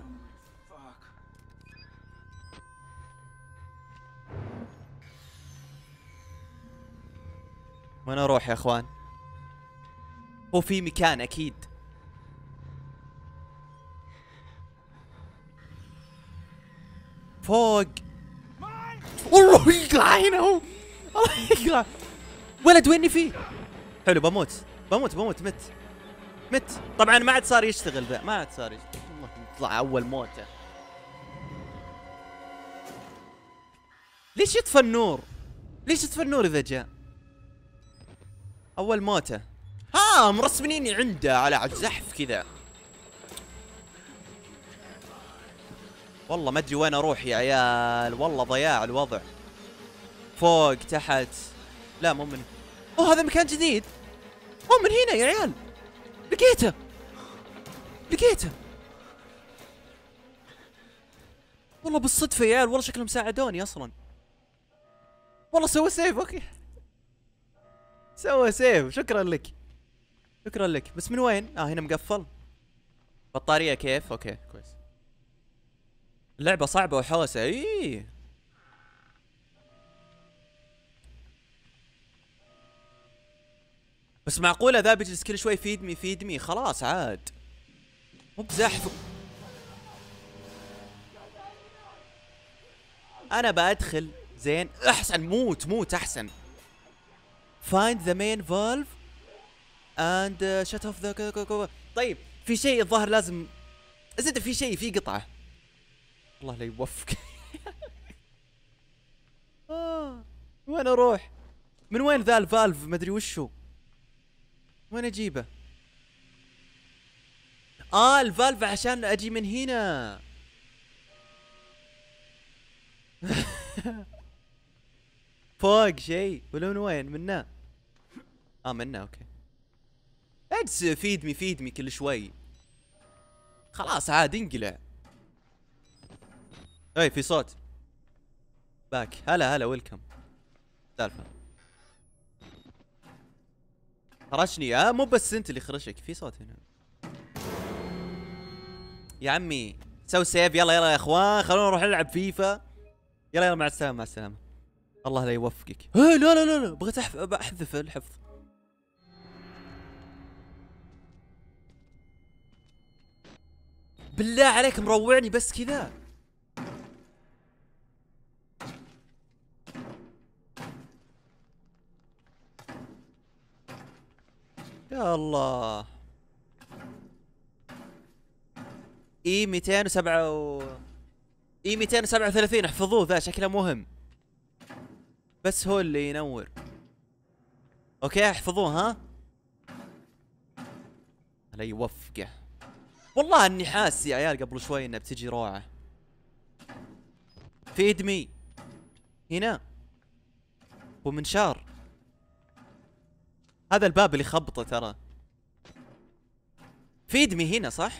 وين اروح يا اخوان؟ هو في مكان اكيد. فوق. والله يقلع هنا هو. الله يقلع. ولد ويني فيه؟ حلو بموت بموت بموت. مت مت. طبعا ما عاد صار يشتغل ذا. ما عاد صار يشتغل. يطلع اول موته. ليش يطفى النور؟ ليش يطفى النور اذا جاء؟ اول موته. ها مرسميني عنده على زحف كذا. والله ما ادري وين اروح يا عيال. والله ضياع الوضع. فوق تحت. لا مو من. اوه هذا مكان جديد. اوه من هنا يا عيال. لقيته لقيته والله بالصدفة يا عيال. والله شكلهم ساعدوني اصلا. والله سوى سيف. اوكي سوى سيف. شكرا لك شكرا لك. بس من وين؟ اه هنا مقفل. بطارية كيف؟ اوكي كويس. اللعبة صعبة وحوسة. ايه بس معقولة ذا بيجلس كل شوي فيدمي فيدمي؟ خلاص عاد مو بزحف. انا بدخل زين. احسن موت موت احسن. find the main valve and uh, shut off the. طيب في شيء الظاهر لازم ازيد. في شيء في قطعة. الله لا يوفق. آه. وين اروح؟ من وين ذا الفالف؟ مدري وشو. وين اجيبه؟ اه الفالف عشان اجي من هنا. فوق شيء ولا من وين؟ منا. اه منا اوكي. اجلس فيدمي فيدمي كل شوي. خلاص عاد انقلع. اي في صوت. باك. هلا هلا ويلكم. سالفة خرشني. اه مو بس انت اللي خرشك. في صوت هنا يا عمي. سوي سيف. يلا يلا يا اخوان خلونا نروح نلعب فيفا. يلا يلا مع السلامة مع السلامة. الله لا يوفقك. لا لا لا لا بغيت احذف الحفظ. بالله عليك مروعني بس كذا. يا الله. اي مئتين وسبعة و... اي مئتين وسبعة وثلاثين احفظوه ذا شكله مهم. بس هو اللي ينور. اوكي احفظوه ها. الله يوفقه. والله اني حاسس يا عيال قبل شوي انها بتجي روعة. في ادمي هنا ومنشار. هذا الباب اللي خبطه ترى. في ادمي هنا صح؟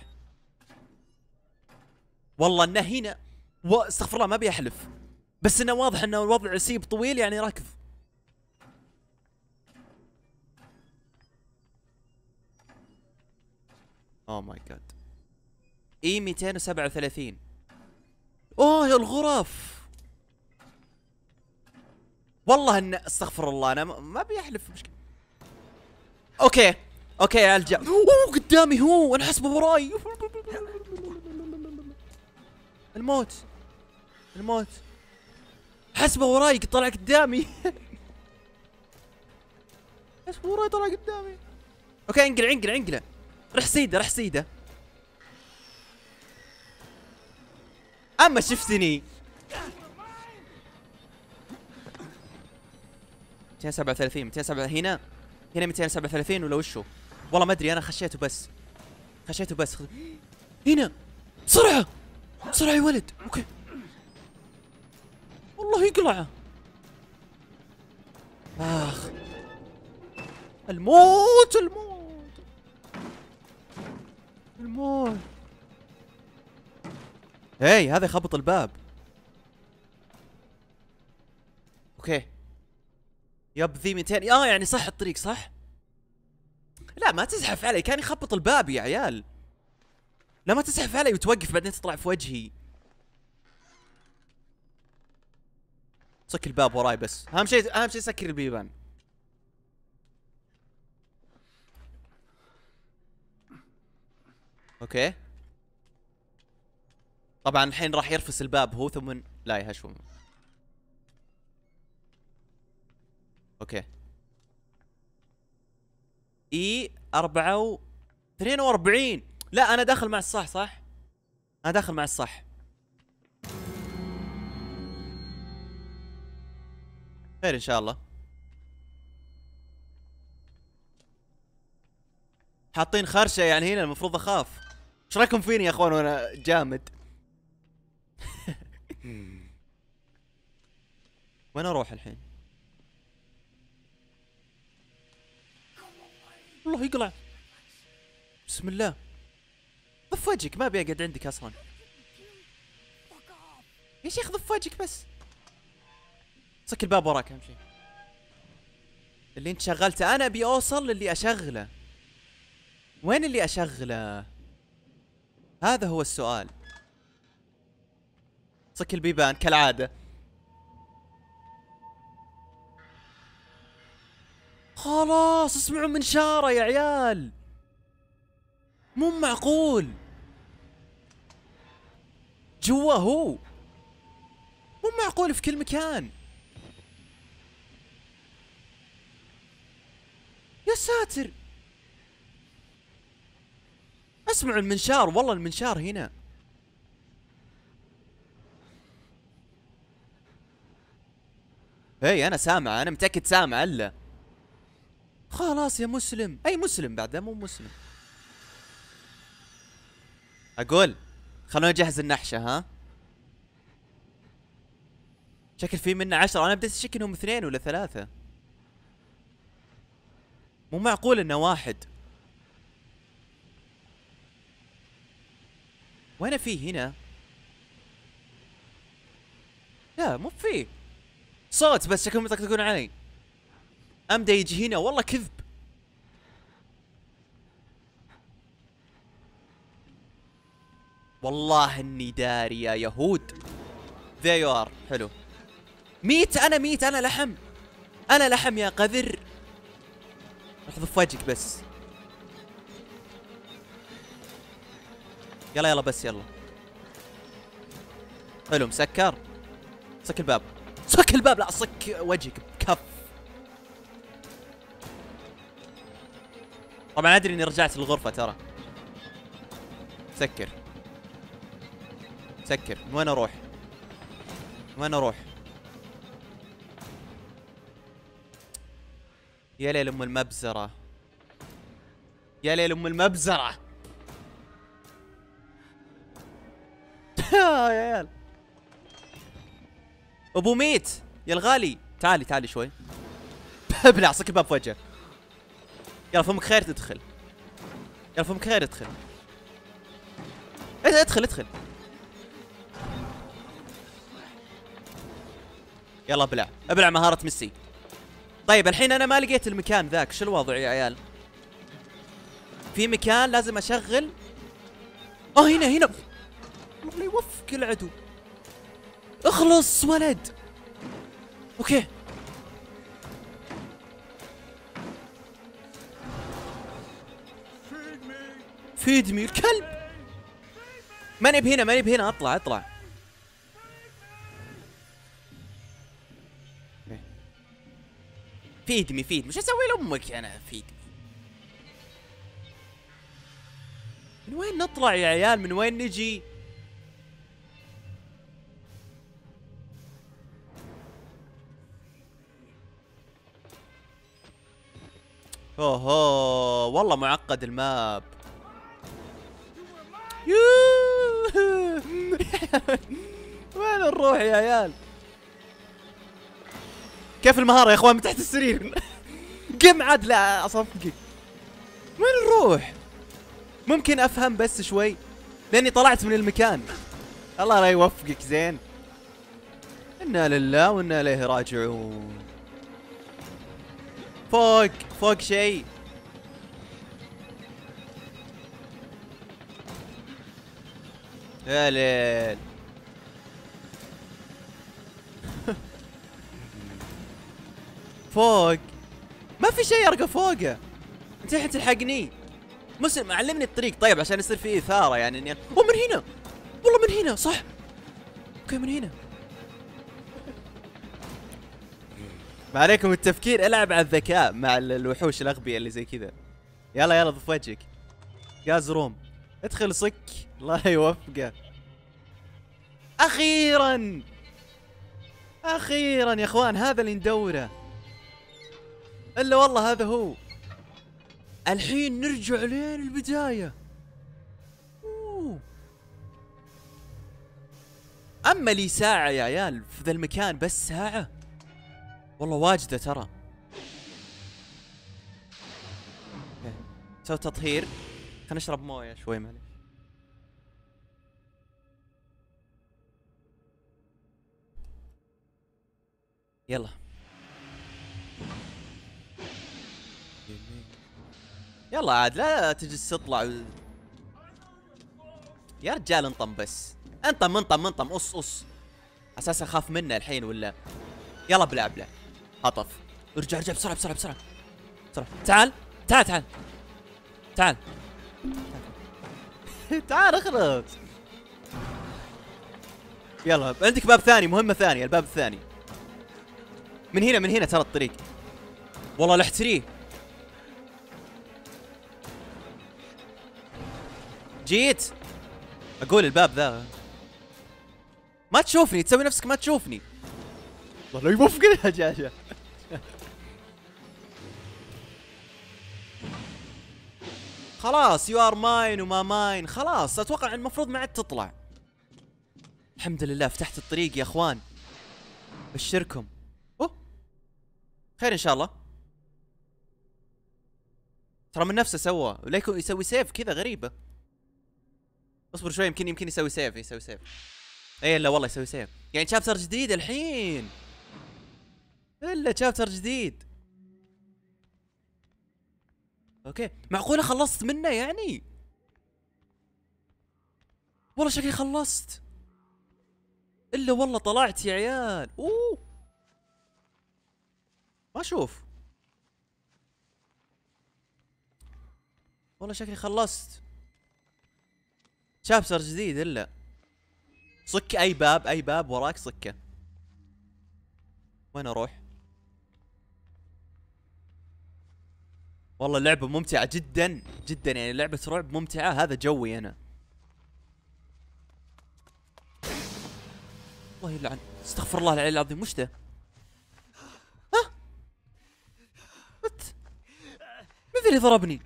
والله انه هنا و... استغفر الله ما ابي احلف. بس انه واضح انه الوضع سيب طويل يعني ركض. اوه ماي جاد. اي مئتين وسبعة وثلاثين. اوه يا الغرف. والله ان استغفر الله انا ما ابي احلف مشكلة. اوكي اوكي يا الجا. اوه قدامي هو انا حسبه وراي. الموت الموت. حسبه وراي طلع قدامي. حسبه وراي طلع قدامي. اوكي انقل انقل انقله. رح سيده رح سيده. اما شفتني. مئتين وسبعة وثلاثين مئتين وسبعة هنا هنا مئتين وسبعة وثلاثين ولا وشو؟ والله ما ادري انا خشيته بس خشيته بس هنا. بسرعة بسرعة يا ولد. اوكي والله يقلعه. اخ الموت الموت الموت. هاي هذا خبط الباب. اوكي يب ذي مئتين. اه يعني صح الطريق صح. لا ما تزحف علي كان يخبط الباب يا عيال. لا ما تزحف علي وتوقف بعدين تطلع في وجهي. صك الباب وراي بس اهم شيء اهم شيء سكر البيبان. اوكي طبعا الحين راح يرفس الباب هو ثم لا يهشوا. اوكي اي أربعة و اثنين وأربعين. لا انا داخل مع الصح صح. انا داخل مع الصح. خير ان شاء الله. حاطين خرشه يعني هنا المفروض اخاف. ايش رايكم فيني يا اخوان وانا جامد؟ وين اروح الحين؟ الله يقلع. بسم الله. ضف وجهك ما ابي اقعد عندك اصلا. يا شيخ ضف وجهك بس. صك الباب وراك اهم شيء. اللي انت شغلته انا ابي اوصل للي اشغله. وين اللي اشغله؟ هذا هو السؤال. صك البيبان كالعادة. خلاص اسمعوا منشارة يا عيال. مو معقول. جوا هو. مو معقول في كل مكان. يا ساتر. اسمعوا المنشار والله المنشار هنا. اي انا سامع انا متأكد سامع الا. خلاص يا مسلم. اي مسلم بعد مو مسلم. اقول خلونا نجهز النحشة ها. شكل في منا عشرة. انا بديت اشك انهم اثنين ولا ثلاثة. مو معقول انه واحد. وين فيه هنا؟ لا مو فيه صوت بس شكلهم يطقطقون علي. امدا يجي هنا والله كذب. والله اني داري يا يهود. there you are. حلو. ميت انا ميت انا لحم. انا لحم يا قذر. احذف وجهك بس. يلا يلا بس يلا. حلو مسكر. سك الباب. سك الباب. لا صك وجهك بكف. طبعا ادري اني رجعت للغرفة ترى. سكر. سكر. من وين اروح؟ من وين اروح؟ يا ليل ام المبزرة. يا ليل ام المبزرة. يا عيال. ابو ميت يا الغالي. تعالي تعالي شوي. ابلع صك الباب في وجهه. يلا فمك خير تدخل. يلا فمك خير ادخل. ادخل ادخل. يلا ابلع ابلع مهارة ميسي. طيب الحين انا ما لقيت المكان ذاك، شو الوضع يا عيال؟ في مكان لازم اشغل. اه هنا هنا. الله يوفق العدو. اخلص ولد. اوكي. فيد مي الكلب. ماني بهنا ماني بهنا. اطلع اطلع. فيدمي فيد. مش اسوي لامك انا فيدمي. من وين نطلع يا عيال؟ من وين نجي؟ اوه والله معقد الماب. يوه. وين نروح يا عيال؟ كيف المهارة يا اخوان من تحت السرير؟ قم عاد لا اصفقك. وين نروح؟ ممكن افهم بس شوي لاني طلعت من المكان. الله لا يوفقك زين. انا لله وانا اليه راجعون. فوق فوق شيء. يا ليل. فوق ما في شيء ارقى فوقه. انت الحين تلحقني. مسلم علمني الطريق طيب عشان يصير في اثاره يعني اني. اوه من هنا. والله من هنا صح. اوكي من هنا. ما عليكم التفكير، العب على الذكاء مع الوحوش الاغبياء اللي زي كذا. يلا يلا ضف وجهك. غاز روم. ادخل صك. الله يوفقه. اخيرا اخيرا يا اخوان هذا اللي ندوره. الا والله هذا هو. الحين نرجع لين البداية. أوه. اما لي ساعة يا عيال في ذا المكان، بس ساعة والله واجدة ترى. سوي تطهير. خلينا نشرب موية شوي معليش. يلا يلا عاد لا تجلس تطلع. يا رجال انطم بس. انطم انطم انطم. قص قص. اساسا اخاف منه الحين ولا. يلا ابلع ابلع. هطف. ارجع ارجع بسرعة بسرعة بسرعة بسرعة. تعال تعال تعال تعال تعال اخلص. يلا عندك باب ثاني. مهمة ثانية. الباب الثاني من هنا من هنا ترى الطريق. والله لاحتريه. جيت اقول الباب ذا. ما تشوفني تسوي نفسك ما تشوفني. والله يوفقني يا جاجة. خلاص يو ار ماين وما ماين. خلاص اتوقع المفروض ما عاد تطلع. الحمد لله فتحت الطريق يا اخوان. بشركم. اوه خير ان شاء الله. ترى من نفسه سوى. وليكن يسوي سيف كذا غريبة. اصبر شوي يمكن يمكن يسوي سيف. يسوي سيف. ايه لا والله يسوي سيف. يعني شابتر جديد الحين. الا شابتر جديد. اوكي معقولة خلصت منه يعني. والله شكلي خلصت. الا والله طلعت يا عيال. اوه ما اشوف. والله شكلي خلصت. شابتر جديد. الا صك اي باب، اي باب وراك صكه. وين اروح؟ والله اللعبة ممتعة جدا جدا، يعني لعبة رعب ممتعة، هذا جوي انا. الله يلعن، استغفر الله العلي العظيم. وش ذا؟ ها؟ وات؟ مين ذا اللي ضربني؟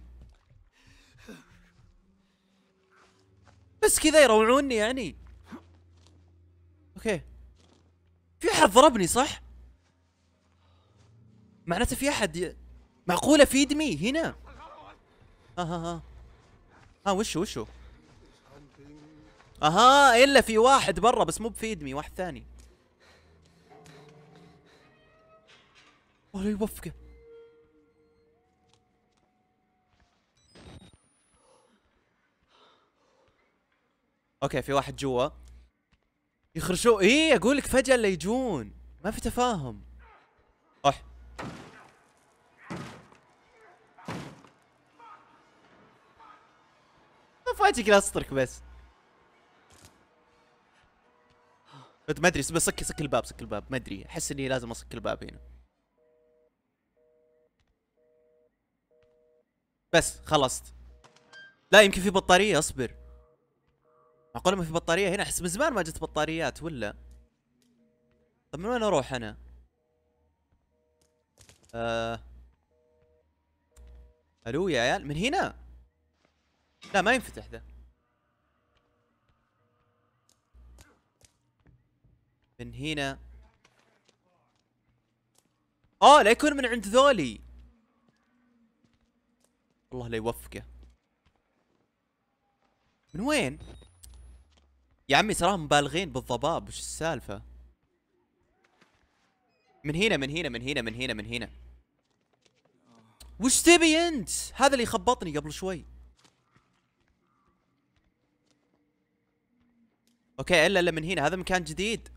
بس كذا يروعوني يعني. اوكي في احد ضربني صح؟ معناته في احد ي... معقولة في دمي هنا. ها ها ها ها وشو وشو؟ اها الا في واحد برا بس مو بفيدمي، واحد ثاني. والله يوفقه. اوكي في واحد جوا يخرشوا. ايه اقول لك فجأة اللي يجون ما في تفاهم. اح فاجئك لا اسطرك بس. ما ادري بس سك سك الباب، سك الباب. ما ادري احس اني لازم اسك الباب هنا. بس خلصت. لا يمكن في بطارية، اصبر. معقول ما في بطارية هنا؟ احس من زمان ما جت بطاريات ولا. طب من وين اروح انا؟ آه... الو يا عيال، من هنا؟ لا ما ينفتح ذا. من هنا. اه لا يكون من عند ذولي. الله لا يوفقه. من وين؟ يا عمي تراهم مبالغين بالضباب، وش السالفة؟ من هنا من هنا من هنا من هنا من هنا. وش تبي انت؟ هذا اللي خبطني قبل شوي. اوكي الا الا من هنا، هذا مكان جديد.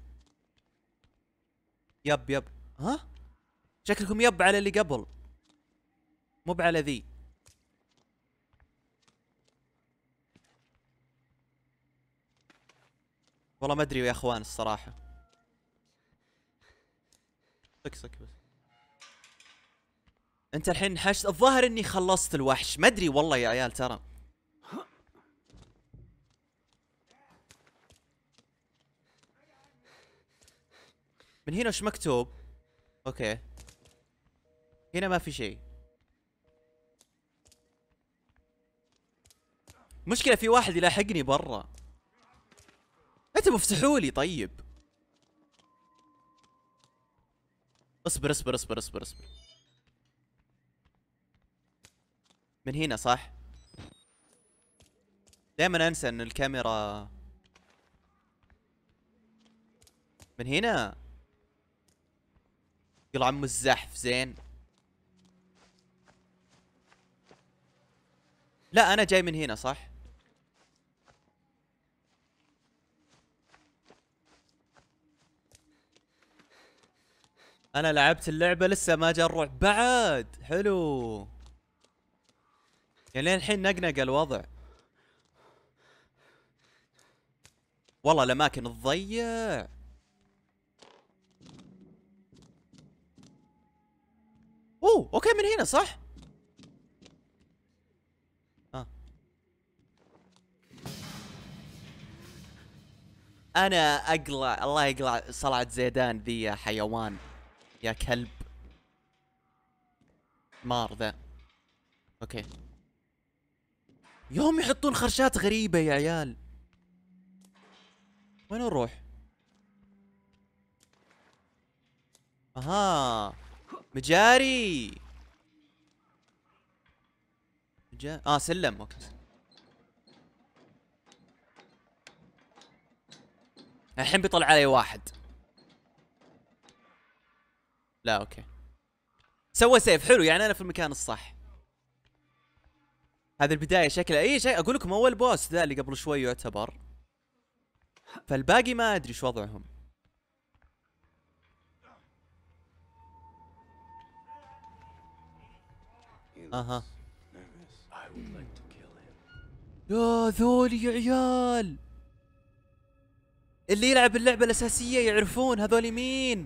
يب يب. ها؟ شكلكم يب على اللي قبل، مو على ذي. والله ما ادري يا اخوان الصراحة. سك سك بس. انت الحين حشت، الظاهر اني خلصت الوحش، ما ادري والله يا عيال ترى. من هنا وش مكتوب؟ اوكي هنا ما في شيء. مشكلة في واحد يلاحقني برا. انت مفتحوا لي طيب. اصبر اصبر اصبر اصبر اصبر. من هنا صح؟ دائما انسى ان الكاميرا من هنا. يلا عم الزحف زين. لا انا جاي من هنا صح؟ انا لعبت اللعبة لسه ما جا الروح بعد. حلو يعني لين الحين نقنق الوضع. والله الاماكن تضيع. اوه اوكي من هنا صح؟ اه انا اقلع. الله يقلع صلعة زيدان ذي يا حيوان، يا كلب مار ذا. اوكي يوم يحطون خرشات غريبة يا عيال. وين نروح؟ اها مجاري. مجاري. اه سلم. اوكي الحين بيطلع علي واحد. لا اوكي سوى سيف. حلو يعني انا في المكان الصح. هذه البداية شكلها اي شيء. اقول لكم اول بوس ذا اللي قبل شوي يعتبر فالباقي ما ادري ايش وضعهم. اها يا ذولي يا عيال، اللي يلعب اللعبة الأساسية يعرفون هذولي مين.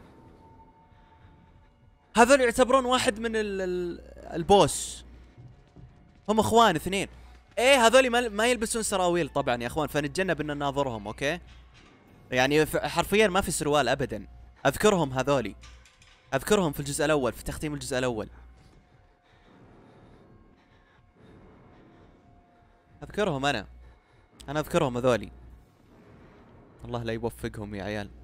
هذول يعتبرون واحد من ال ال البوس. هم اخوان اثنين. ايه هذولي ما, ما يلبسون سراويل طبعا يا اخوان، فنتجنب ان نناظرهم. اوكي يعني حرفيا ما في سروال ابدا. اذكرهم هذولي، اذكرهم في الجزء الاول، في تختيم الجزء الاول اذكرهم. انا انا اذكرهم هذولي. الله لا يوفقهم يا عيال.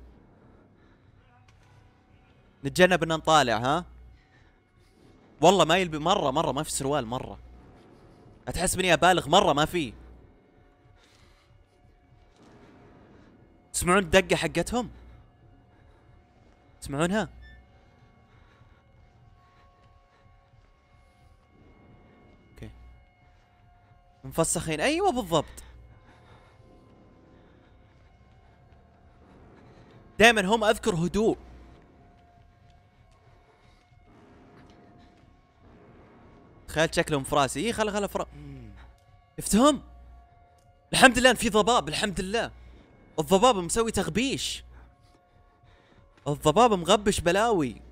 نتجنب ان نطالع. ها والله ما يلبي مره مره ما في سروال مره. اتحسبني ابالغ مره ما في. تسمعون الدقه حقتهم؟ تسمعونها؟ اوكي مفسخين. ايوه بالضبط. دائما هم اذكر هدوء. تخيل شكلهم فراسي. اي خلا خلا فرا. شفتهم؟ الحمد لله ان في ضباب. الحمد لله الضباب مسوي تغبيش. الضباب مغبش بلاوي.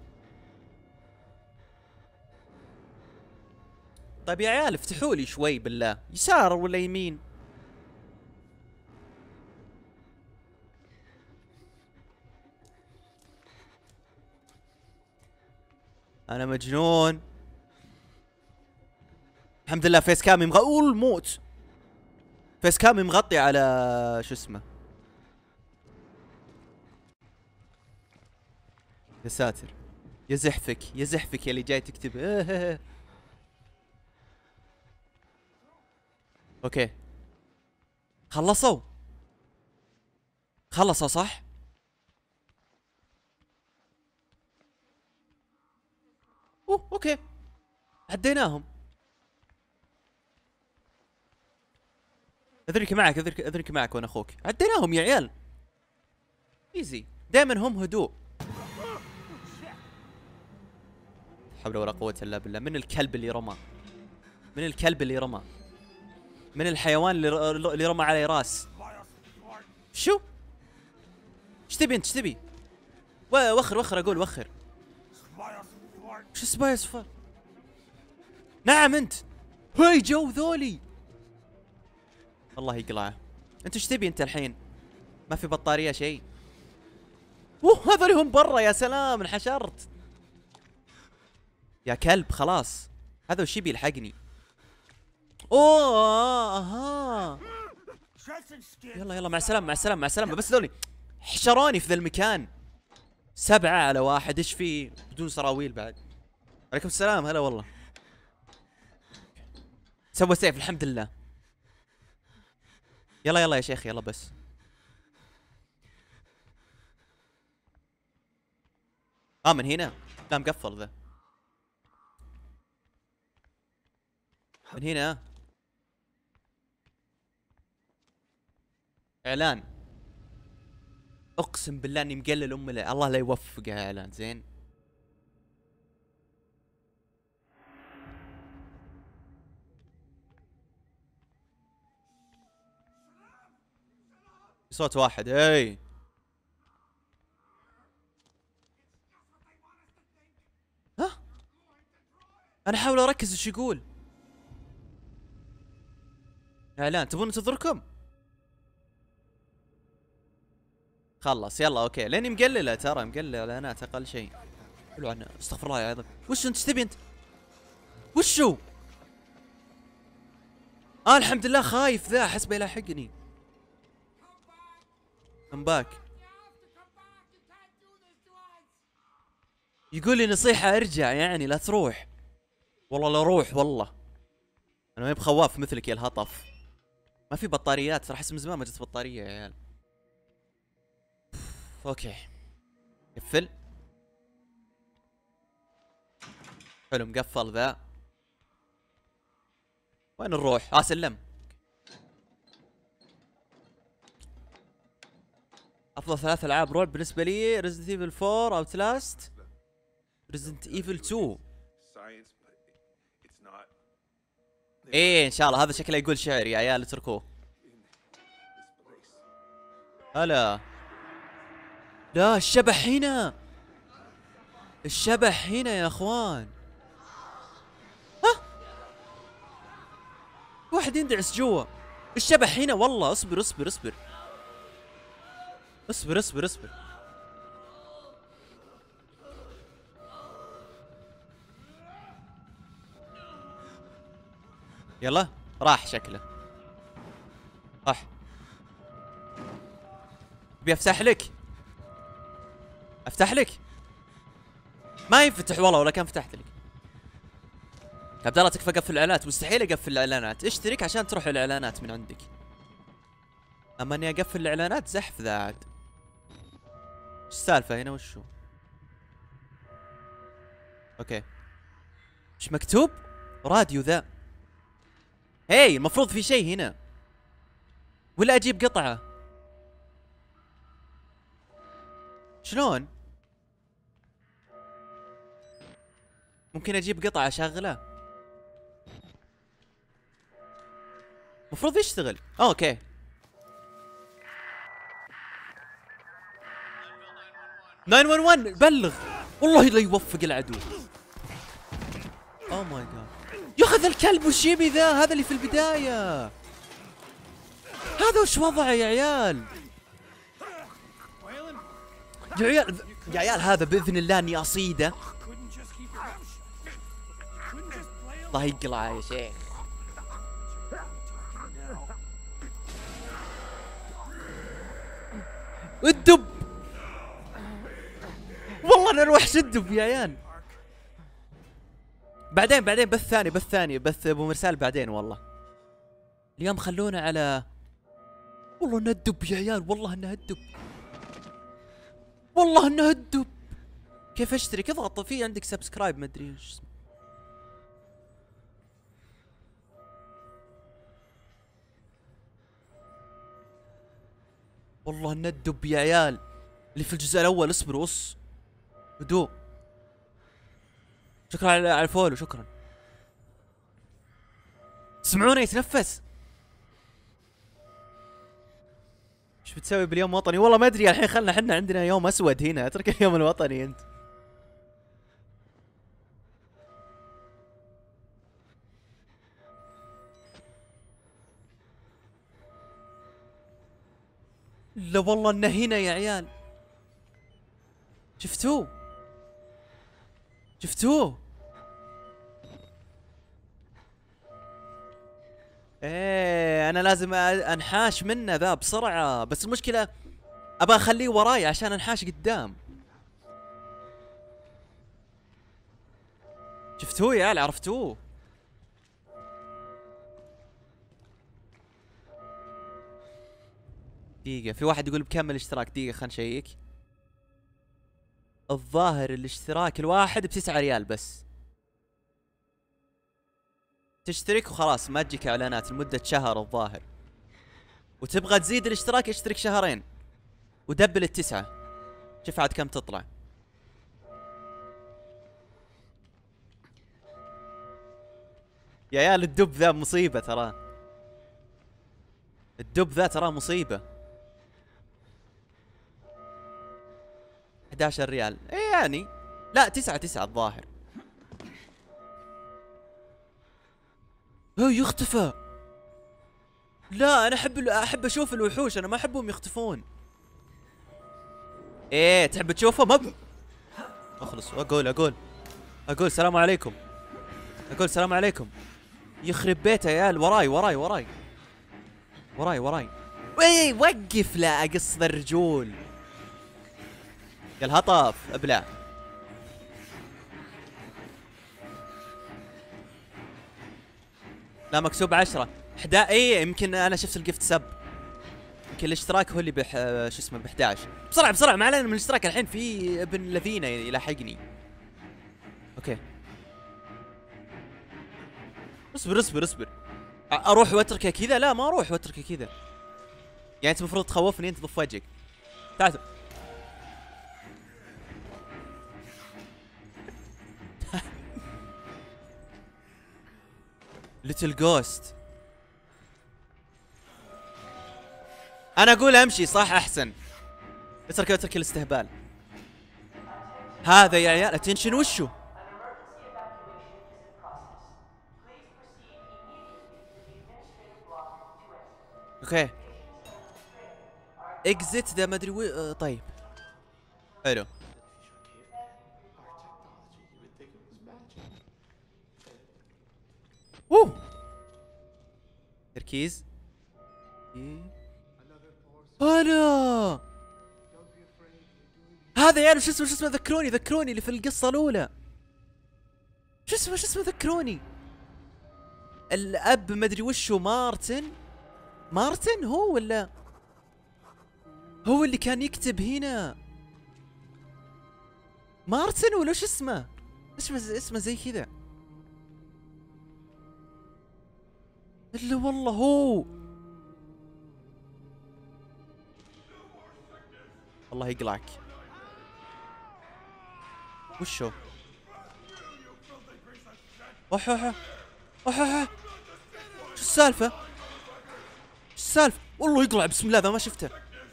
طيب يا عيال افتحوا لي شوي بالله. يسار ولا يمين؟ انا مجنون. الحمد لله فيس كامي مغ... أوه الموت. فيس كامي مغطي على شو اسمه. يا ساتر يا زحفك يا زحفك يا اللي جاي تكتب. اوكي خلصوا. خلصوا صح. اوه اوكي عديناهم. اذرك معك اذرك اذرك معك وانا اخوك. عديناهم يا عيال. ايزي. دائما هم هدوء. حول ولا قوة الا بالله. من الكلب اللي رمى؟ من الكلب اللي رمى؟ من الحيوان اللي ر... اللي رمى علي راس؟ شو؟ ايش تبي انت؟ ايش تبي؟ وخر وخر اقول وخر. شو سباي اصفر؟ نعم انت. هاي جو ذولي. الله يقلعه. انت ايش تبي انت الحين؟ ما في بطارية شيء. اوه هذول هم برا. يا سلام انحشرت يا كلب. خلاص هذا وش يبي يلحقني. اوه اها. يلا يلا مع السلامة مع السلامة مع السلامة. بس ذولي حشروني في ذا المكان. سبعة على واحد. ايش في بدون سراويل بعد؟ عليكم السلام. هلا والله. سوى سيف الحمد لله. يلا يلا يا شيخ يلا بس. اه من هنا؟ لا مقفل ذا. من هنا. اعلان. اقسم بالله اني مقلل ام لا. الله لا يوفقها. اعلان زين. صوت واحد. اي ها انا احاول اركز ايش يقول. اعلان. تبون ننتظركم؟ خلص يلا اوكي. لاني مقلله ترى مقلله اعلانات اقل شيء. حلو عنه. استغفر الله العظيم. وش انت تبي انت؟ وشو؟ اه الحمد لله. خايف ذا حسبه يلاحقني. ام باك. يقول لي نصيحة ارجع يعني لا تروح. والله لا روح والله. انا ما بخواف مثلك يا الهطف. ما في بطاريات. راح اسم زمان ما جت بطارية يا عيال. اوكي قفل. حلو مقفل ذا. وين نروح؟ اه سلم. افضل ثلاث العاب رعب بالنسبه لي ريزدنت ايفل فور، اوت لاست، ريزدنت ايفل تو. ايه ان شاء الله هذا شكله يقول شعر يا عيال اتركوه. هلا لا الشبح هنا، الشبح هنا يا اخوان. ها واحد يندعس جوا، الشبح هنا والله. اصبر اصبر اصبر اصبر اصبر اصبر يلا راح شكله راح. ابي افتح لك، افتح لك ما ينفتح والله ولا كان فتحت لك. عبد الله تكفى قفل الاعلانات، مستحيل اقفل الاعلانات. اشترك عشان تروح الاعلانات من عندك. اما اني اقفل الاعلانات زحف ذا عاد. ايش السالفه هنا وشو؟ اوكي ايش مكتوب؟ راديو ذا. هي المفروض في شيء هنا ولا اجيب قطعه؟ شلون؟ ممكن اجيب قطعه اشغله؟ المفروض يشتغل. اوكي تسعة واحد واحد بلغ والله لا يوفق العدو. اوه ماي جاد يا اخي ذا الكلب وش يبي ذا؟ هذا اللي في البدايه هذا وش وضعه يا عيال؟ يا عيال يا عيال هذا باذن الله اني اصيده. الله يقلعه يا شيخ. الدب والله انا اروح الدب يا عيال. بعدين بعدين بث ثاني بث ثاني بث ابو مرسال بعدين. والله اليوم خلونا على والله انه الدب يا عيال. والله انه الدب والله انه الدب. كيف اشترك؟ اضغط في عندك سبسكرايب ما ادري ايش اسمه. والله انه الدب يا عيال اللي في الجزء الاول. اصبروا اص هدوء. شكرا على الفولو شكرا. تسمعونه يتنفس. ايش بتسوي باليوم الوطني؟ والله ما ادري الحين. خلنا احنا عندنا يوم اسود هنا. اترك اليوم الوطني انت. لا والله انه هنا يا عيال. شفتوه شفتوه؟ ايه انا لازم انحاش منه ذا بسرعة. بس المشكلة ابى اخليه وراي عشان انحاش قدام. شفتوه يا عيال؟ عرفتوه؟ دقيقة في واحد يقول بكم الاشتراك. دقيقة خلنا نشيك. الظاهر الاشتراك الواحد بتسعة ريال بس. تشترك وخلاص ما تجيك اعلانات لمدة شهر الظاهر. وتبغى تزيد الاشتراك اشترك شهرين ودبل التسعة. شوف عاد كم تطلع. يا عيال الدب ذا مصيبة ترى. الدب ذا ترى مصيبة. احد عشر ريال ايه يعني. لا تسعة تسعة الظاهر. هو يختفى. لا انا احب احب اشوف الوحوش. انا ما احبهم يختفون. ايه تحب تشوفه؟ ما ب... اخلص اقول اقول اقول السلام عليكم. اقول السلام عليكم. يخرب بيته يا عيال. وراي وراي وراي وراي وراي. وي وقف لا اقص ذا الرجول. يا الهطف ابلع. لا مكتوب عشرة حدا. اي يمكن انا شفت الجفت سب. يمكن الاشتراك هو اللي بح شو اسمه ب احد عشر. بسرعة بسرعة ما علينا من الاشتراك الحين. في ابن الذين يلاحقني. اوكي اصبر اصبر اصبر. اروح واتركه كذا؟ لا ما اروح واتركه كذا. يعني انت المفروض تخوفني انت ضف وجهك. تعال. ليتل جوست. انا اقول امشي صح احسن. اترك اترك الاستهبال هذا يا عيال. اتنشن وشو؟ اوكي اكزت ذا ما ادري وي... آه طيب حلو. اوه تركيز. هلا هذا يعني شو اسمه شو اسمه ذكروني ذكروني اللي في القصة الأولى. شو اسمه شو اسمه ذكروني. الأب ما ادري وشو. مارتن مارتن هو ولا هو اللي كان يكتب هنا. مارتن ولا شو اسمه؟ اسمه اسمه زي كذا. الا والله هو. الله يقلعك. وشو؟ اوح اوح اوح اوح. شو السالفة؟ شو السالفة؟ والله يقلع بسم الله ذا ما شفته.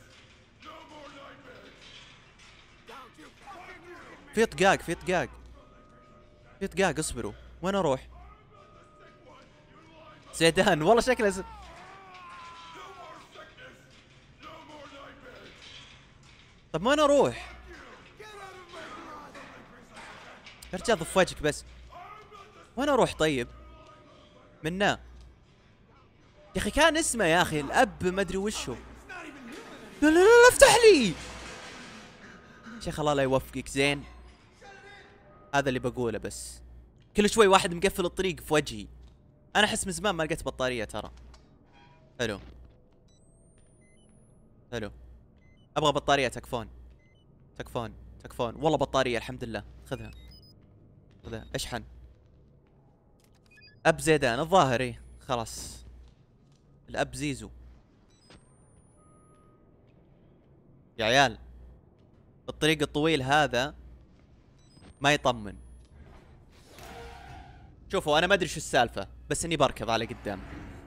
في طقاق في طقاق في طقاق. اصبروا وين اروح؟ زيدان والله شكله ز... طب وين اروح؟ يا رجال ضف وجهك بس. وين اروح طيب؟ منا يا اخي كان اسمه يا اخي الاب ما ادري وشو. لا لا لا, لا افتح لي شيخ. الله لا يوفقك زين. هذا اللي بقوله بس. كل شوي واحد مقفل الطريق في وجهي. انا احس من زمان ما لقيت بطارية ترى. حلو حلو. ابغى بطارية. تكفون تكفون تكفون. والله بطارية الحمد لله. خذها خذها اشحن. اب زيدان الظاهر. ايه خلاص الاب زيزو. يا عيال الطريق الطويل هذا ما يطمن. شوفوا انا ما ادري شو السالفة بس اني بركض على قدام.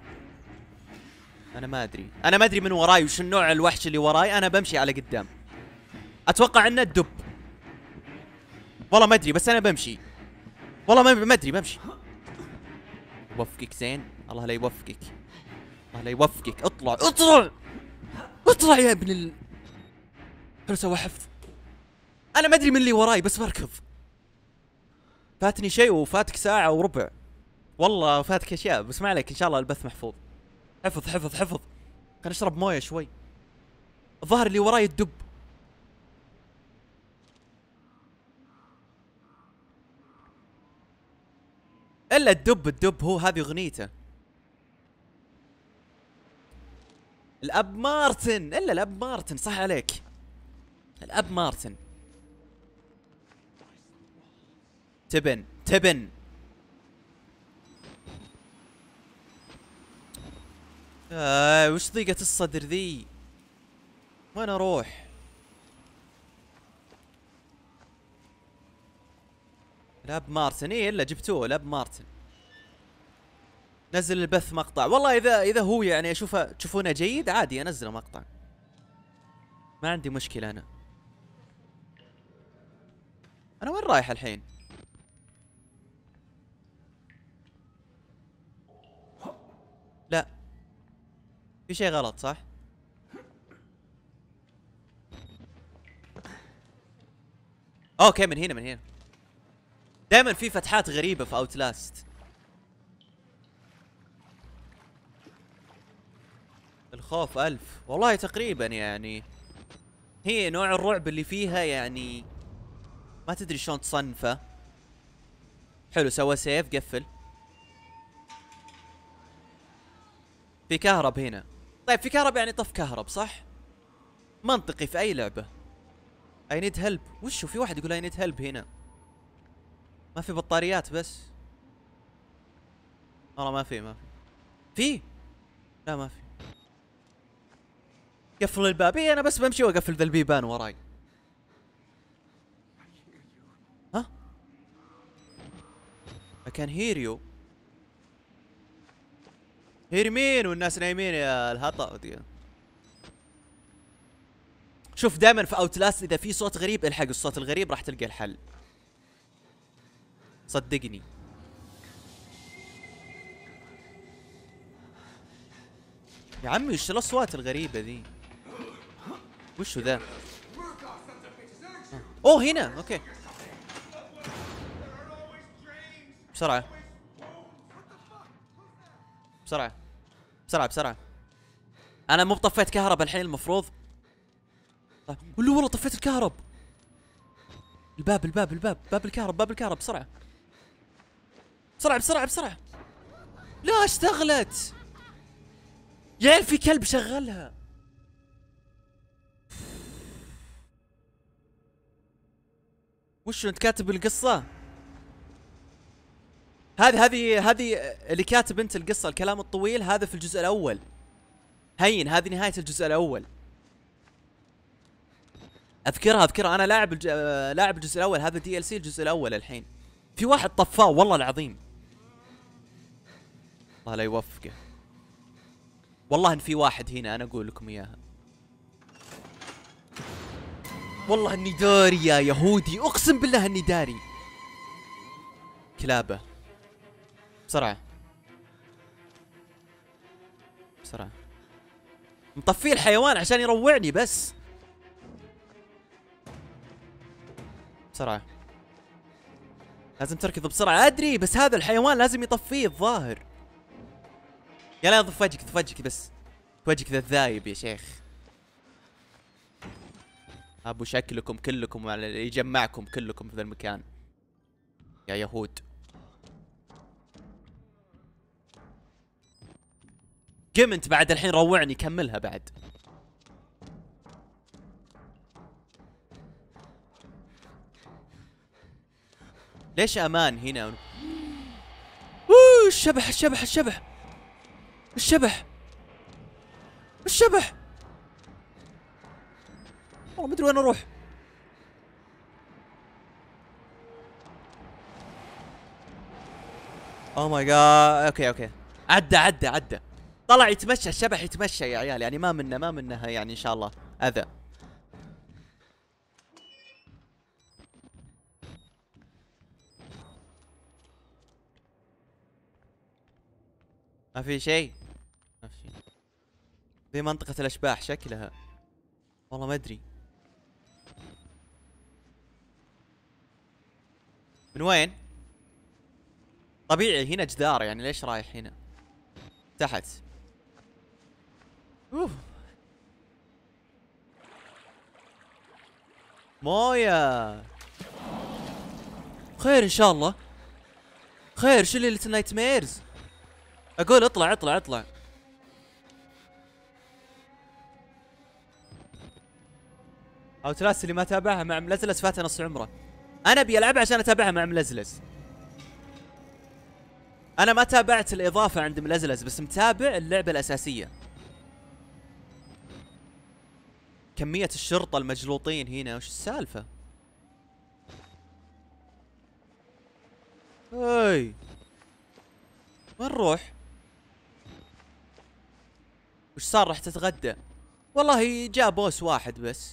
انا ما ادري انا ما ادري من وراي وش النوع الوحش اللي وراي. انا بمشي على قدام. اتوقع انه الدب. والله ما ادري بس انا بمشي. والله ما ما ادري بمشي. يوفقك زين. الله لا يوفقك. الله لا يوفقك. اطلع اطلع اطلع يا ابن ال... حلو سوى حفظ. انا ما ادري من اللي وراي بس بركض. فاتني شيء وفاتك ساعة وربع. والله فاتك اشياء بس ما عليك ان شاء الله البث محفوظ. حفظ حفظ حفظ. خلينا نشرب مويه شوي. الظاهر اللي وراي الدب. الا الدب الدب هو هذه اغنيته. الاب مارتن. الا الاب مارتن صح عليك. الاب مارتن. تبن تبن. آه وش ضيقة الصدر ذي؟ وين اروح؟ الاب مارتن. ايه الا جبتوه الاب مارتن. نزل البث مقطع. والله اذا اذا هو يعني اشوفه تشوفونه جيد عادي انزله مقطع. ما عندي مشكلة انا. انا وين رايح الحين؟ لا في شيء غلط صح؟ اوكي من هنا من هنا. دائما في فتحات غريبة في اوتلاست. الخوف ألف والله تقريبا يعني. هي نوع الرعب اللي فيها يعني ما تدري شلون تصنفه. حلو سوى سيف قفل. في كهرب هنا. طيب في كهرب يعني طف كهرب صح؟ منطقي في اي لعبة. I need help. وشو في واحد يقول I need help هنا. ما في بطاريات بس. والله ما في ما في. في لا ما في. قفل الباب. اي انا بس بمشي واقفل ذا البيبان وراي. ها؟ I can hear you. هير مين والناس نايمين يا الهطا دي. شوف دائما في اوتلاست اذا في صوت غريب الحق الصوت الغريب راح تلقى الحل. صدقني. يا عمي وش الاصوات الغريبة ذي؟ وشو ذا؟ اوه هنا اوكي. بسرعة بسرعة بسرعة بسرعة. انا مو بطفيت كهرب الحين المفروض. طيب ولا والله طفيت الكهرب. الباب الباب الباب باب الكهرب باب الكهرب بسرعة بسرعة بسرعة بسرعة. لا اشتغلت يا عيال في كلب شغلها. وشو انت كاتب القصة؟ هذه هذه هذه اللي كاتب انت القصة الكلام الطويل هذا في الجزء الاول. هين هذه نهاية الجزء الاول. اذكرها اذكرها انا لاعب الج... لاعب الجزء الاول. هذا دي ال سي الجزء الاول الحين. في واحد طفاه والله العظيم. الله لا يوفقه. والله ان في واحد هنا انا اقول لكم اياها. والله اني داري يا يهودي اقسم بالله اني داري. كلابه بسرعة بسرعة. مطفيه الحيوان عشان يروعني بس. بسرعة لازم تركض بسرعة ادري بس هذا الحيوان لازم يطفيه الظاهر. يلا ضف وجهك ضف وجهك بس. وجهك ذا الذايب يا شيخ. ابو شكلكم كلكم يجمعكم كلكم في ذا المكان يا يهود. قم انت بعد الحين روعني كملها بعد. ليش امان هنا؟ اوه الشبح الشبح الشبح الشبح الشبح. والله ما ادري وين اروح. اوه ماي جاد. اوكي اوكي عدى عدى عدى. طلع يتمشى الشبح يتمشى يا عيال يعني ما منه ما منها يعني ان شاء الله اذى. ما في شيء ما في شيء. في منطقة الاشباح شكلها. والله ما ادري من وين. طبيعي هنا جدار يعني ليش رايح هنا تحت. اوه مويه خير ان شاء الله. خير شو اللي نايت ميرز. اقول اطلع اطلع اطلع. او تراس اللي ما تابعها مع ملزلز فات نص عمره. انا ابي العبها عشان اتابعها مع ملزلز. انا ما تابعت الاضافه عند ملزلز بس متابع اللعبه الاساسيه. كميه الشرطه المجلوطين هنا وش السالفه. هاي وين نروح؟ وش صار راح تتغدى؟ والله جاء بوس واحد بس.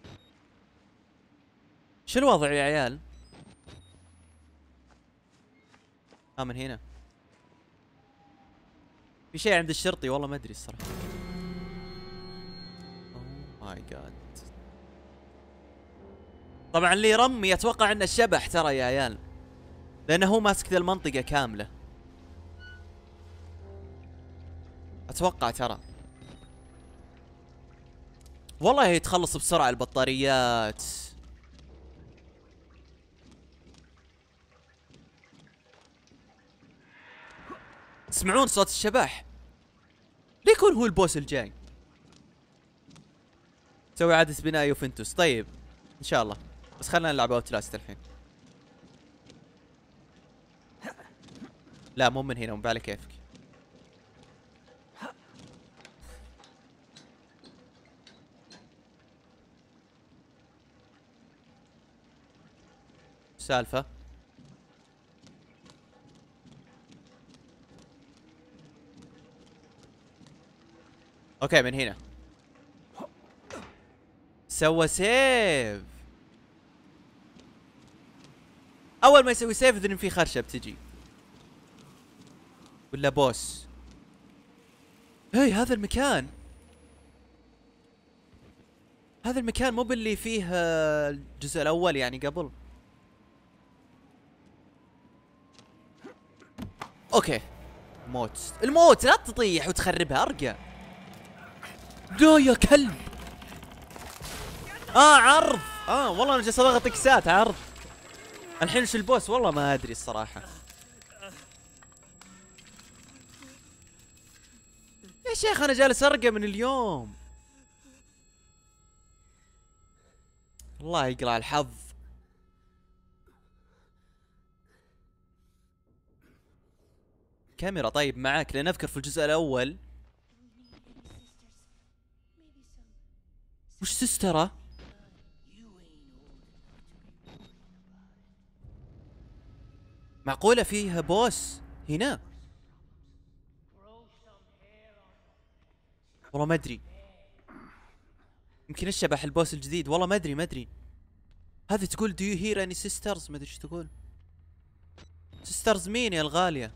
شو الوضع يا عيال؟ ها من هنا في شيء عند الشرطي والله ما ادري الصراحه. اوه ماي جاد. طبعا اللي رمي اتوقع انه الشبح ترى يا عيال لانه هو ماسك ذا المنطقه كامله اتوقع ترى. والله يتخلص بسرعه البطاريات. تسمعون صوت الشبح؟ ليكون هو البوس الجاي. سوي عادة بناء يوفنتوس. طيب ان شاء الله بس خلينا نلعب اوتلاست الحين. لا مو من هنا مو على كيفك. سالفة. اوكي من هنا سوى سيف. اول ما يسوي سيف اذن في خرشة بتجي ولا بوس. هي هذا المكان، هذا المكان مو باللي فيه الجزء الاول يعني قبل. اوكي موت، الموت لا تطيح وتخربها، ارقى. لا يا كلب. اه عرض. اه والله انا جالس اضغط اكسات عرض. الحين وش البوس والله ما ادري الصراحة. يا شيخ انا جالس ارقى من اليوم. الله يقلع الحظ. كاميرا طيب معك، لان اذكر في الجزء الاول. وش سسترة؟ معقولة فيها بوس هنا؟ والله ما ادري، يمكن الشبح البوس الجديد، والله ما ادري ما ادري. هذه تقول do you hear any sisters؟ ما ادري ايش تقول. sisters مين يا الغالية؟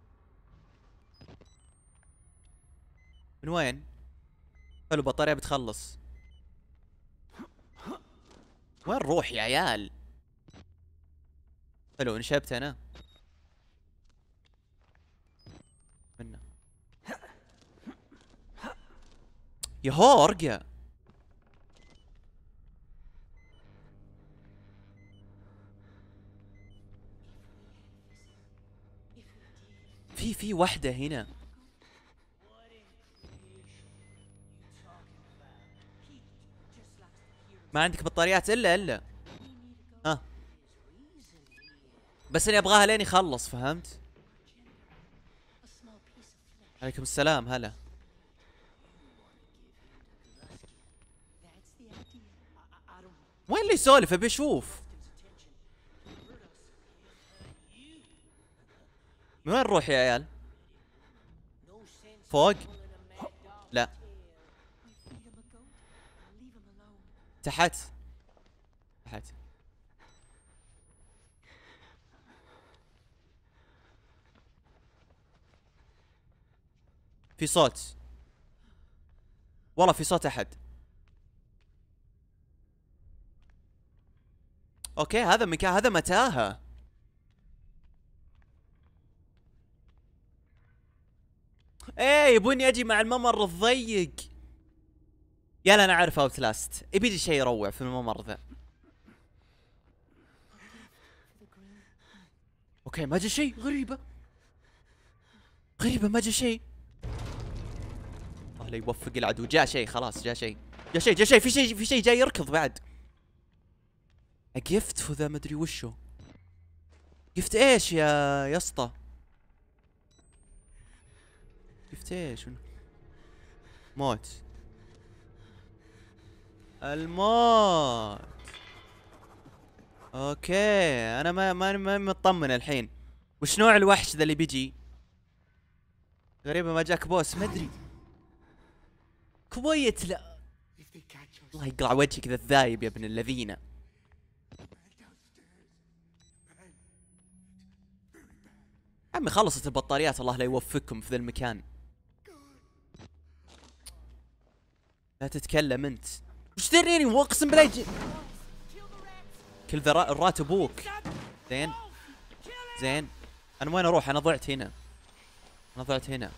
من وين؟ حلو بطارية بتخلص. وين روح يا عيال؟ حلو انشبت انا منه. يهو ارقى. في في وحدة هنا. ما عندك بطاريات الا الا ها، بس اني ابغاها لين يخلص، فهمت؟ عليكم السلام هلا. وين اللي يسولف؟ ابي اشوف. من وين نروح يا عيال؟ فوق؟ لا تحت تحت. في صوت، والله في صوت احد. اوكي هذا مكان، هذا متاهة. ايه يبوني اجي مع الممر الضيق. يلا انا اعرف اوتلاست، يبي لي شيء يروع في الممر ذا. اوكي ما جا شيء، غريبة غريبة ما جا شيء. الله لا يوفق العدو. جاء شيء خلاص، جاء شيء جاء شيء جاء شيء في شيء في شيء جاي يركض بعد. جفت وذا ما ادري وشو. جفت ايش يا يا اسطى؟ جفت ايش؟ موت. الموت. اوكي انا ما ما ما مطمن الحين. وش نوع الوحش ذا اللي بيجي؟ غريبة ما جاك بوس، ما ادري. كويت لا. الله يقلع وجهك ذا الذايب يا ابن الذين. عمي خلصت البطاريات، الله لا يوفقكم في ذا المكان. لا تتكلم انت. وش تريني واقسم بالله يجي. كل ذا الرات ابوك. زين زين انا وين اروح؟ انا ضعت هنا، انا ضعت هنا.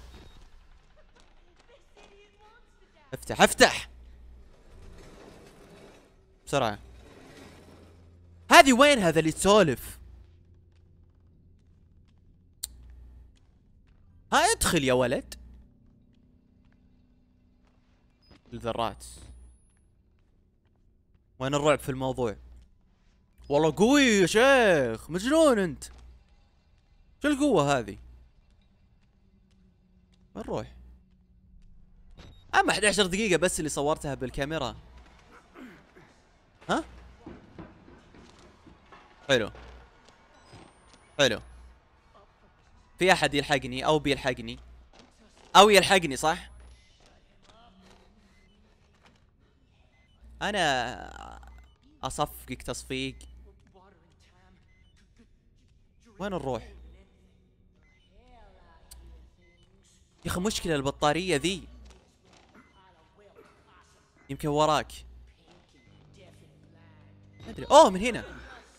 افتح افتح بسرعة. هذه وين هذا اللي تسولف؟ ها ادخل يا ولد. الذرات. وين الرعب في الموضوع؟ والله قوي يا شيخ، مجنون انت. شو القوة هذه؟ وين نروح؟ اما احد عشر دقيقة بس اللي صورتها بالكاميرا. ها؟ حلو. حلو. في احد يلحقني او بيلحقني او يلحقني صح؟ انا اصفقك تصفيق. وين نروح يا اخي؟ مشكلة البطارية ذي. يمكن وراك. ما ادري. اوه من هنا.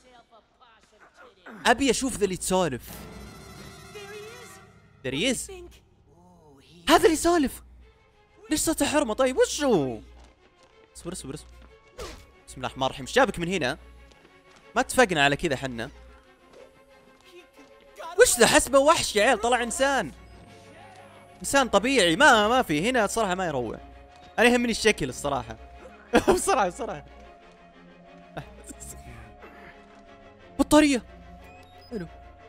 ابي اشوف ذا اللي تسولف. There he is. هذا اللي يسولف. ليش صوته حرمة؟ طيب وشو؟ اصبر اصبر اصبر. بسم الله الرحمن الرحيم. شابك من هنا. ما اتفقنا على كذا حنا. وش ذا؟ حسبه وحش يا عيال، طلع انسان. انسان طبيعي. ما ما في هنا الصراحة، ما يروع. انا يهمني الشكل الصراحة. بسرعة بسرعة. بطارية. حلو.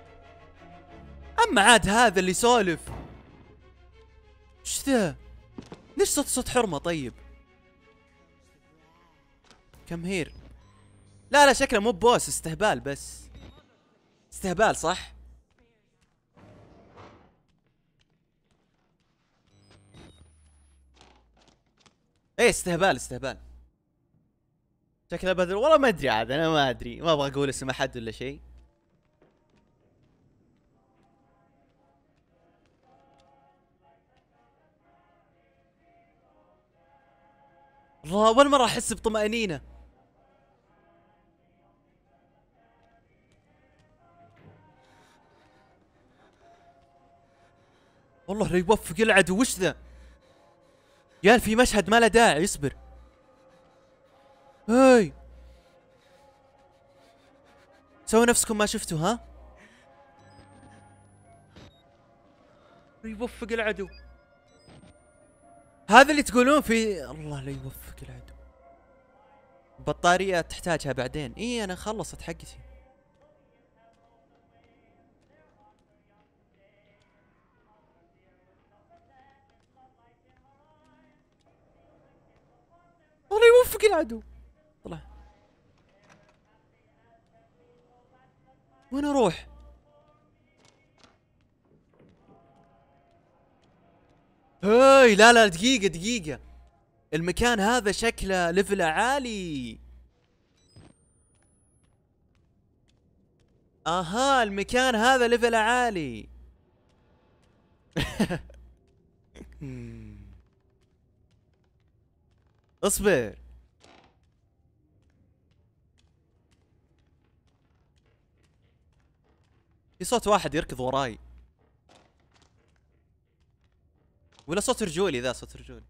اما عاد هذا اللي يسولف. ايش ذا؟ ليش صوت صوت حرمة؟ طيب كم هير. لا لا شكله مو بوس، استهبال بس. استهبال صح؟ ايه استهبال استهبال. شكله بدر. والله ما ادري عاد، انا ما ادري، ما ابغى اقول اسم احد ولا شيء. الله اول مرة احس بطمأنينة. والله لا يوفق العدو. وش ذا؟ يال في مشهد ما له داعي. اصبر. هاي سووا نفسكم ما شفتوا ها. يوفق العدو. هذا اللي تقولون في. الله لا يوفق العدو. بطارية تحتاجها بعدين. اي انا خلصت حقتي. الله يوفق العدو. طلع. وين اروح؟ هاي لا لا دقيقة دقيقة. المكان هذا شكله ليفله عالي. اها المكان هذا ليفله عالي. اصبر. في صوت واحد يركض وراي. ولا صوت رجولي ذا؟ صوت رجولي.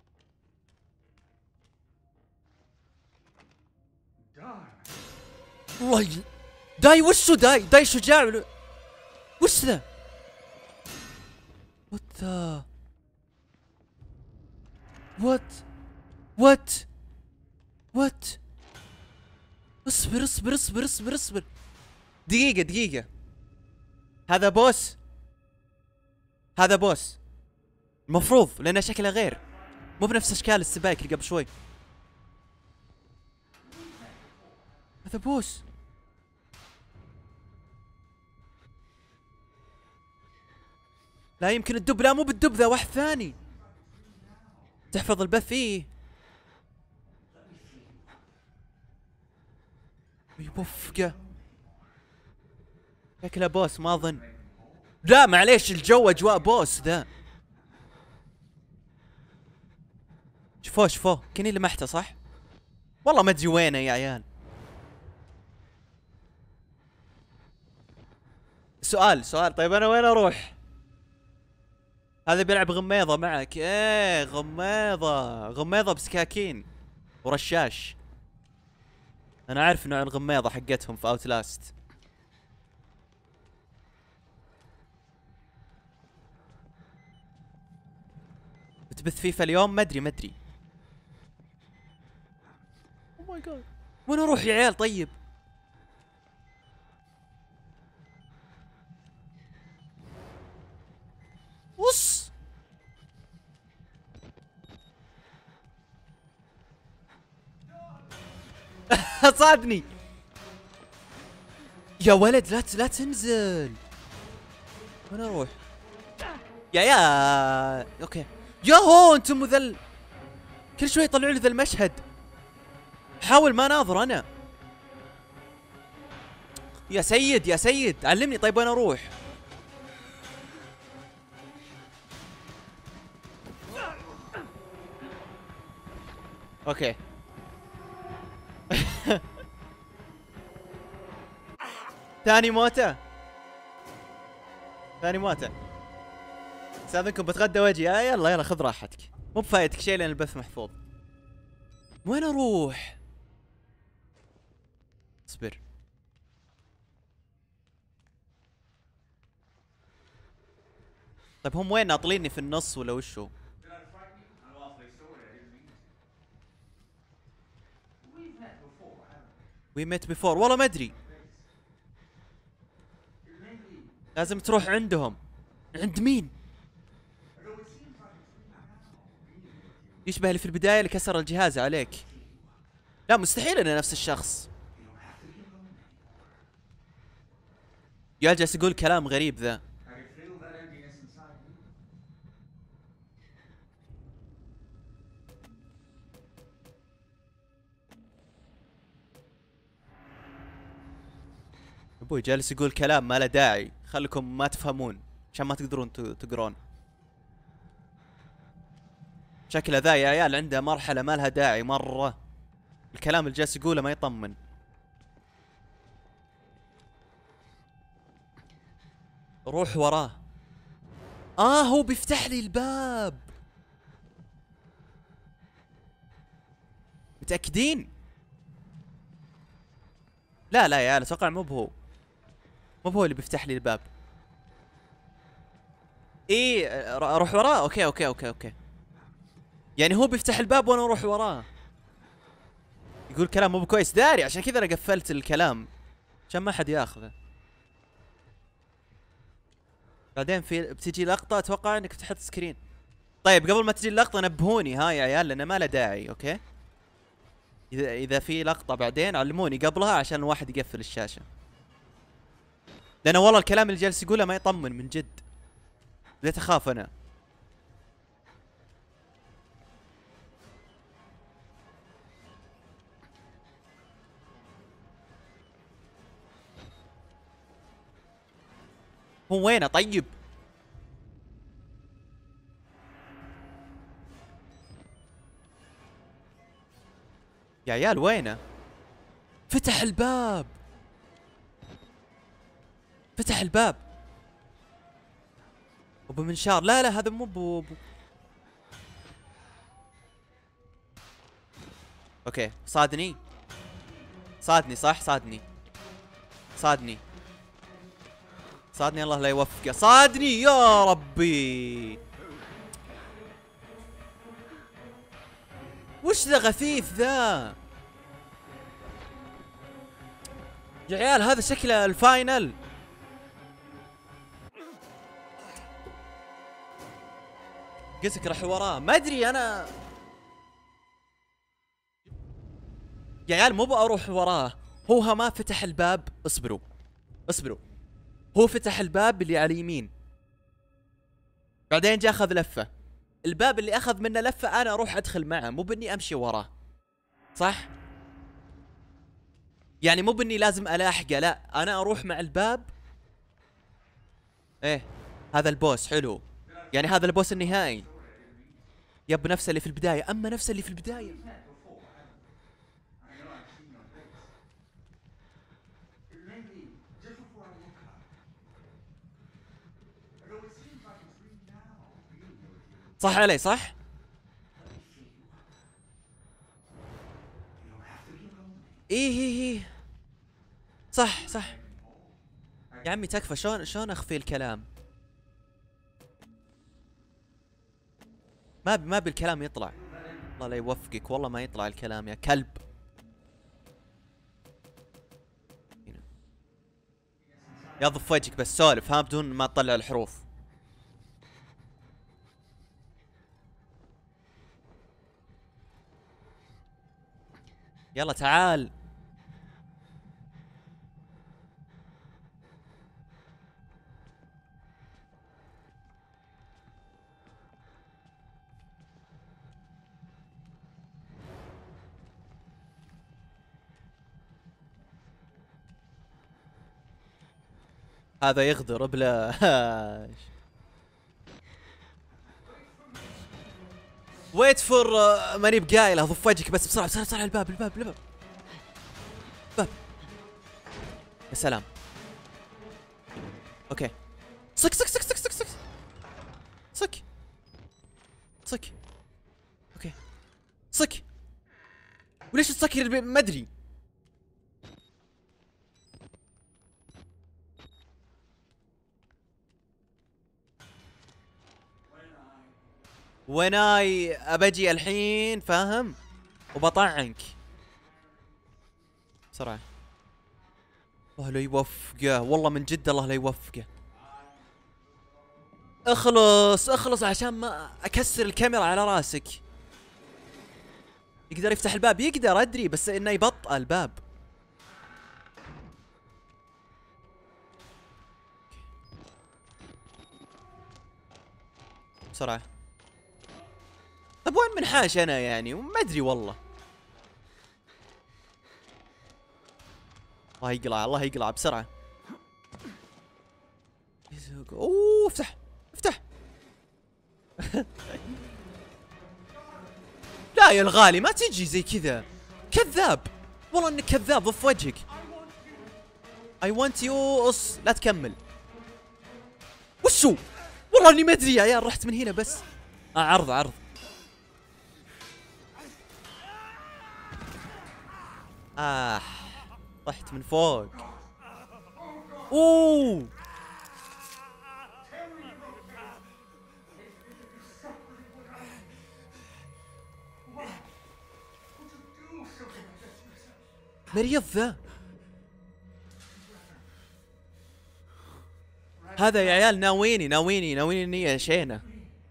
والله ي... داي وشو داي؟ داي شجاع ولا وش ذا؟ وات ذا وات وات وات. اصبر اصبر اصبر اصبر اصبر. دقيقة دقيقة. هذا بوس. هذا بوس المفروض، لأنه شكله غير، مو بنفس اشكال السبايك اللي قبل شوي. هذا بوس. لا يمكن الدب. لا مو بالدب ذا، واحد ثاني. تحفظ البث. ايه يوفقه. شكله بوس ما اظن. لا معليش الجو اجواء بوس ذا. شوفوه شوفوه كني لمحته صح؟ والله ما ادري وينه يا عيال. سؤال سؤال طيب انا وين اروح؟ هذا بيلعب غميضة معك. ايه غميضة. غميضة بسكاكين ورشاش. انا عارف نوع الغميضة حقتهم في اوتلاست. بتبث فيفا اليوم؟ ما ادري ما ادري. او ماي جاد وين اروح يا عيال؟ طيب وص. صادني يا ولد. لا لا تنزل. وين اروح؟ يا يا اوكي. يا هو انتم ذل كل شوي يطلعوا لي ذا المشهد. حاول ما ناظر انا. يا سيد يا سيد علمني طيب وين اروح؟ اوكي. ثاني موته. ثاني موته. استاذنكم بتغدى واجي. آه يلا يلا خذ راحتك. مو بفايتك شيء لان البث محفوظ. وين اروح؟ اصبر. طيب هم وين ناطليني في النص ولا وشو؟ وي ميت بيفور والله ما ادري. لازم تروح عندهم. عند مين؟ يشبه اللي في البداية اللي كسر الجهاز عليك. لا مستحيل انه نفس الشخص. يا جالس يقول كلام غريب ذا. ابوي جالس يقول كلام ما له داعي. خلكم ما تفهمون عشان ما تقدرون تقرون. شكله ذا يا عيال عنده مرحلة ما لها داعي مرة. الكلام اللي جالس يقوله ما يطمن. روح وراه. اه هو بيفتح لي الباب. متأكدين؟ لا لا يا عيال اتوقع مو بهو. مو بهو اللي بيفتح لي الباب. ايه اروح وراه. اوكي اوكي اوكي اوكي. يعني هو بيفتح الباب وانا اروح وراه. يقول كلام مو بكويس داري عشان كذا انا قفلت الكلام عشان ما حد ياخذه. بعدين في بتجي لقطة اتوقع انك تحط سكرين. طيب قبل ما تجي اللقطة نبهوني ها يا عيال لانه ما له داعي. اوكي اذا اذا في لقطة بعدين علموني قبلها عشان الواحد يقفل الشاشة. لانه والله الكلام اللي جالس يقوله ما يطمن من جد. بديت اخاف انا. هو وينه طيب؟ يا عيال وينه؟ فتح الباب. فتح الباب. ابو منشار. لا لا هذا مو ابو. اوكي صادني. صادني صح صادني. صادني. صادني الله لا يوفقه. صادني يا ربي. وش ذا غثيث ذا؟ يا عيال هذا شكله الفاينل. قسك راح وراه ما ادري انا. يا عيال مو بأروح وراه. هو ما فتح الباب. اصبروا اصبروا. هو فتح الباب اللي على اليمين بعدين جاء اخذ لفة. الباب اللي اخذ منه لفة انا اروح ادخل معه مو باني امشي وراه. صح؟ يعني مو باني لازم الاحقه. لا انا اروح مع الباب. ايه هذا البوس حلو. يعني هذا البوس النهائي. يب نفس اللي في البداية. اما نفس اللي في البداية. صح علي صح؟ ايه ايه ايه صح صح. يا عمي تكفى. شلون شلون اخفي الكلام؟ ما ما بالكلام يطلع. الله لا يوفقك والله ما يطلع الكلام يا كلب. يضف وجهك بس سولف ها بدون ما تطلع الحروف. يلا تعال. هذا يغدر بلاش. ويت فور ماني بقايله ضف وجهك بس بسرعه بسرعه بسرعه. الباب الباب الباب الباب. يا سلام. اوكي صك صك صك صك صك صك صك صك. اوكي صك. وليش تسكر؟ ما ادري. ويناي ابجي الحين فاهم وبطعنك بسرعة. الله لا يوفقه والله من جد الله لا يوفقه. اخلص اخلص عشان ما اكسر الكاميرا على راسك. يقدر يفتح الباب يقدر ادري بس انه يبطئ الباب. بسرعة. طب وين منحاش انا يعني ما ادري والله. الله يقلع الله يقلع بسرعة. اوه افتح افتح. لا يا الغالي ما تجي زي كذا كذاب والله انك كذاب ضف وجهك. اي ونت يو اص لا تكمل. وشو والله اني ما ادري يا عيال رحت من هنا بس. آه عرض عرض. آه طحت من فوق. اوه مريض ذا. هذا يا عيال ناويني ناويني ناويني اني شينه.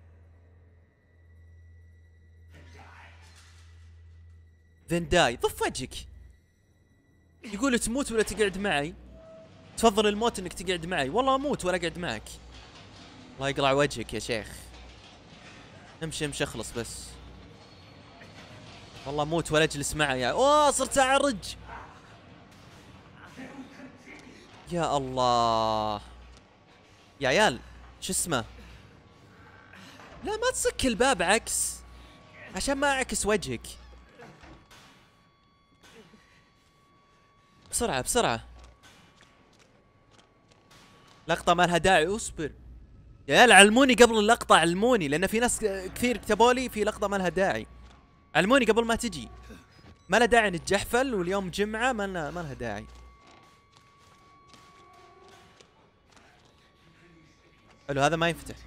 ذن داي ضف وجهك. يقول تموت ولا تقعد معي. تفضل الموت انك تقعد معي. والله اموت ولا اقعد معك. الله يقلع وجهك يا شيخ. امشي امشي اخلص بس. والله اموت ولا اجلس معي يا اوه صرت اعرج. يا الله يا عيال شو اسمه. لا ما تصك الباب عكس عشان ما اعكس وجهك. بسرعة بسرعة. لقطة ما لها داعي اصبر. يا عيال علموني قبل اللقطة علموني لان في ناس كثير كتبوا لي في لقطة ما لها داعي. علموني قبل ما تجي. ما لها داعي نتجحفل واليوم جمعة ما لها ما لها داعي. حلو هذا ما ينفتح.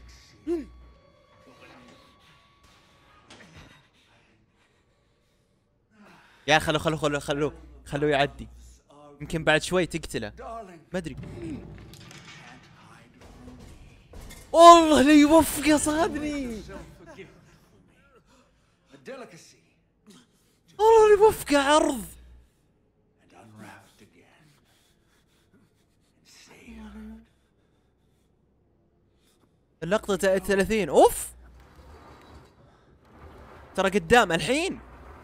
يا خلو خلو خلو خلو خلوه يعدي. يمكن بعد شوي تقتله ما ادري. والله لا يوفقه صادني. والله لا يوفقه عرض. اللقطة ثلاثين اوف. ترى قدام الحين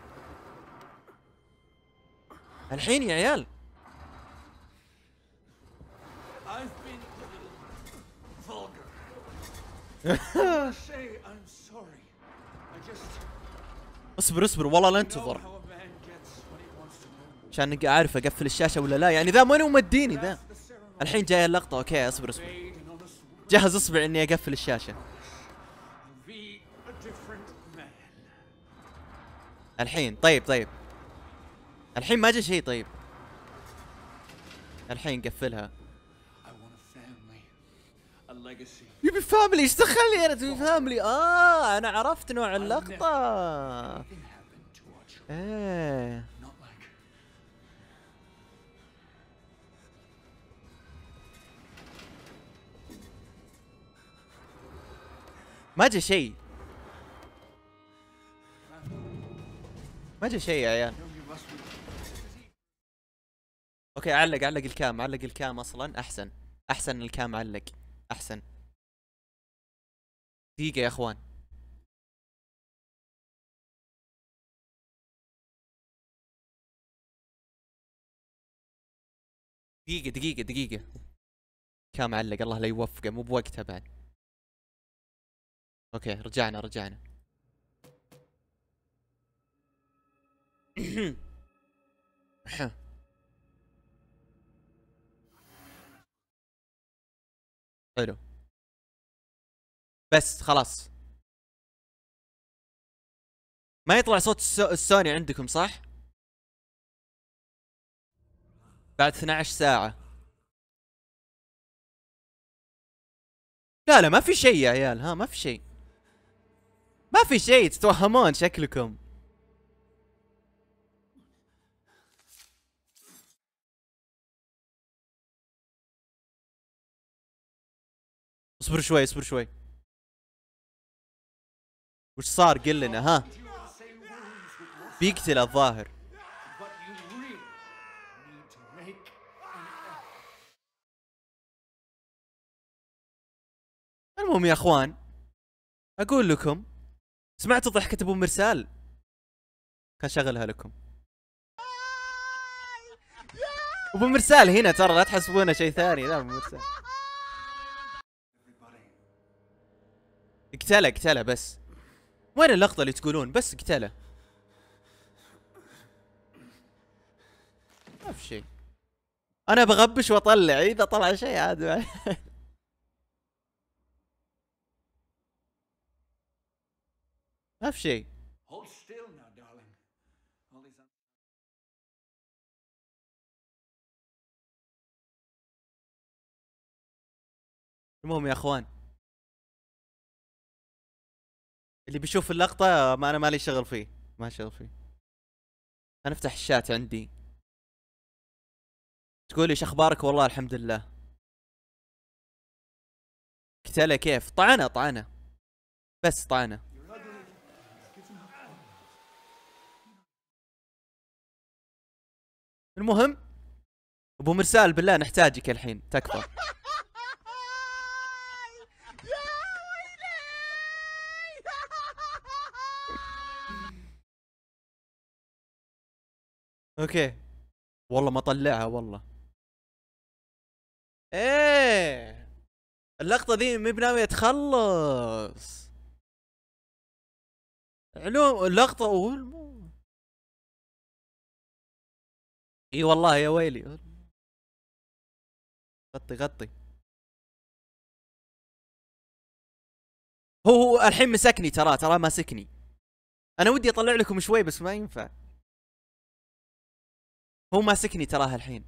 الحين يا عيال. اصبر اصبر والله لا انتظر عشان اعرف اقفل الشاشة ولا لا. يعني ذا ماني مديني ذا. الحين جاي اللقطة. اوكي اصبر اصبر جهز اصبع اني اقفل الشاشة. الحين طيب طيب الحين ما جا شيء. طيب الحين قفلها. يبي فاميلي ايش دخلني انا تبي فاميلي. اه انا عرفت نوع اللقطة. ايه ما جا شيء ما جا شيء يا عيال. اوكي علق علق الكام علق الكام اصلا احسن احسن الكام علق احسن. دقيقة يا اخوان. دقيقة دقيقة دقيقة. كان معلق، الله لا يوفقه، مو بوقتها بعد. اوكي رجعنا رجعنا. حلو بس خلاص. ما يطلع صوت السو... السوني عندكم صح؟ بعد اثنتي عشرة ساعة. لا لا ما في شيء يا عيال، ها ما في شيء، ما في شيء، تتوهمون شكلكم. اصبر شوي اصبر شوي، وش صار؟ قل لنا. ها بيقتل الظاهر. المهم يا اخوان، اقول لكم، سمعتوا ضحكة ابو مرسال؟ كان شغلها لكم. ابو مرسال هنا ترى، لا تحسبونه شيء ثاني، لا ابو مرسال. اقتله اقتله بس. وين اللقطة اللي تقولون؟ بس اقتله. ما في شيء، انا بغبش واطلع، اذا طلع شيء عاد. ما في شيء. المهم يا اخوان، اللي بيشوف اللقطة ما انا مالي شغل فيه، ما شغل فيه. انا افتح الشات عندي، تقول ايش اخبارك؟ والله الحمد لله. قتله كيف؟ طعنه طعنه بس طعنه. المهم ابو مرسال بالله نحتاجك الحين، تكفى. اوكي والله ما طلعها والله. ايه اللقطة ذي مي بناوية تخلص. علوم اللقطة والم... اي والله يا ويلي. غطي غطي. هو هو الحين مسكني، ترى ترى ماسكني. انا ودي اطلع لكم شوي بس ما ينفع. هو ماسكني تراها الحين.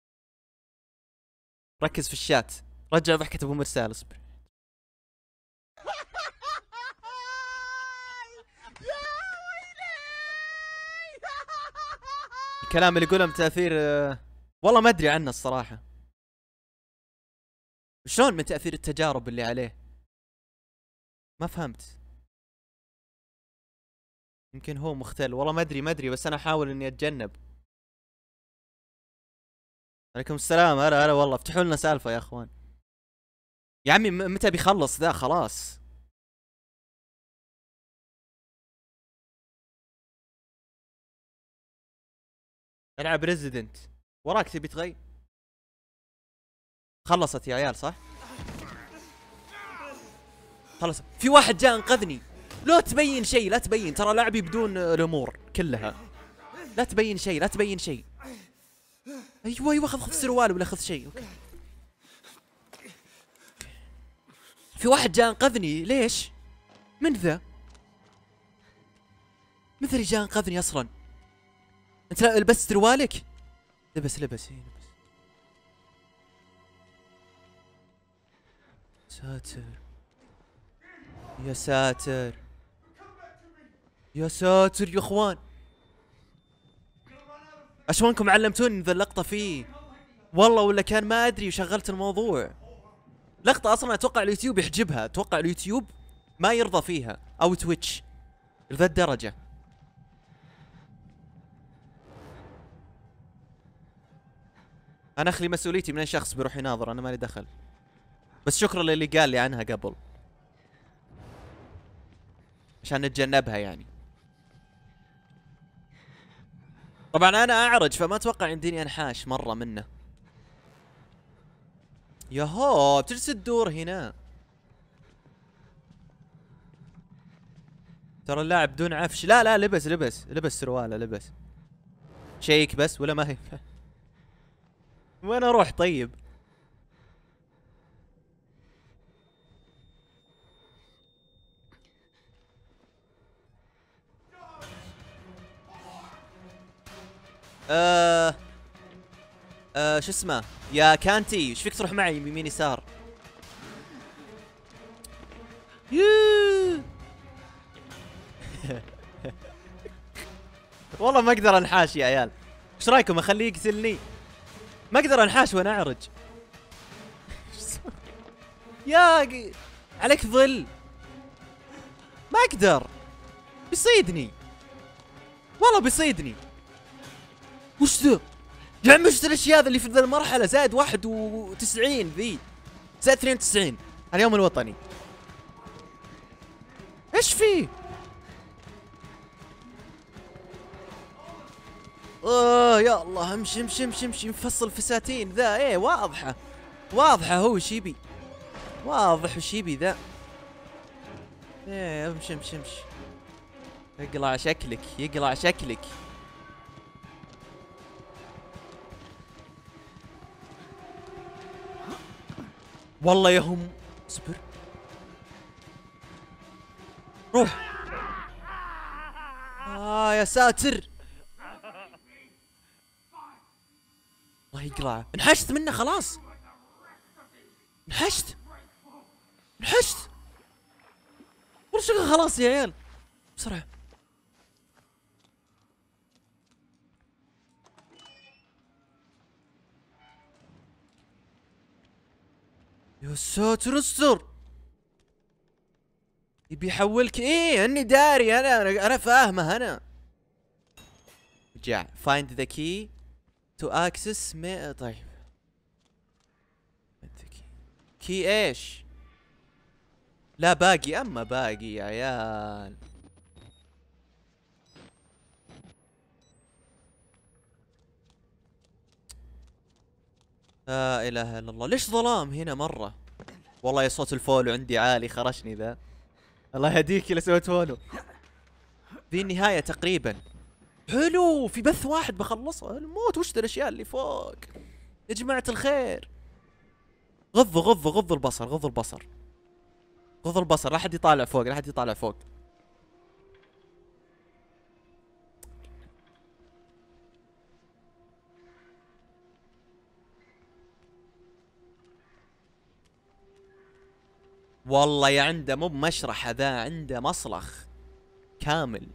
ركز في الشات، رجع ضحكة ابو مرسال، اصبر. الكلام اللي يقوله من تأثير أه... والله ما ادري عنه الصراحة. شلون من تأثير التجارب اللي عليه؟ ما فهمت. يمكن هو مختل، والله ما ادري ما ادري، بس انا احاول اني اتجنب. عليكم السلام، هلا هلا والله، افتحوا لنا سالفة يا اخوان. يا عمي متى بيخلص ذا؟ خلاص. العب ريزيدنت. وراك تبي تغير؟ خلصت يا عيال صح؟ خلص. في واحد جاء انقذني. لا تبين شيء، لا تبين، ترى لعبي بدون الامور كلها. لا تبين شيء، لا تبين شيء. ايوه ايوه، خذ خذ سروال ولا خذ شيء. اوكي. في واحد جاء انقذني، ليش؟ من ذا؟ من ذا اللي جاء انقذني اصلا؟ انت لبست سروالك؟ لبس لبس اي لبس. ساتر يا ساتر يا ساتر يا اخوان، اشوانكم علمتوني ذا اللقطة فيه والله، ولا كان ما ادري وشغلت الموضوع. لقطة اصلا اتوقع اليوتيوب يحجبها، اتوقع اليوتيوب ما يرضى فيها، او تويتش لذا الدرجة. انا اخلي مسؤوليتي من اي شخص بيروح يناظر، انا مالي دخل. بس شكرا للي قال لي عنها قبل عشان نتجنبها يعني. طبعا انا اعرج فما اتوقع يمديني انحاش مرة منه. ياهو بتجلس تدور هنا. ترى اللاعب بدون عفش. لا لا لبس لبس لبس سرواله لبس. شيك بس ولا ما هي. وين اروح طيب؟ آه آه شو اسمه يا كانتي، ايش فيك تروح معي يمين يسار؟ والله ما اقدر انحاش يا عيال. ايش رايكم اخليه يقتلني؟ ما اقدر انحاش وانا اعرج. يا عليك ظل. ما اقدر، بيصيدني والله بيصيدني. وش ذا؟ يا عمي وش الاشياء ذا اللي في ذا المرحله؟ زائد واحد وتسعين ذي، زائد اثنين وتسعين اليوم الوطني. ايش فيه؟ اوه يا الله، امشي امشي امشي امشي مفصل فساتين ذا. ايه واضحه واضحه هو وش يبي، واضح وش يبي ذا. ايه امشي امشي امشي. يقلع شكلك يقلع شكلك. والله يهم. اصبر روح. آه يا ساتر. الله يقلعه. انحشت منه خلاص. انحشت انحشت والله شغل خلاص يا عيال بسرعة. يا ساتر استر. يبي يحولك. ايه اني داري انا انا فاهمه انا. رجع find the key to access ما طيب. كي ايش؟ لا باقي. اما باقي يا عيال. لا اله الا الله. ليش ظلام هنا مرة؟ والله يا صوت الفولو عندي عالي خرشني ذا. الله يهديك اللي سويت فولو. ذي النهاية تقريبا. حلو في بث واحد بخلصه الموت. وش ذا الاشياء اللي فوق يا جماعة الخير؟ غضوا غضوا غضوا البصر غضوا البصر غضوا البصر. لا حد يطالع فوق لا حد يطالع فوق. والله يا عنده مو بمشرحة ذا، عنده مصلخ كامل.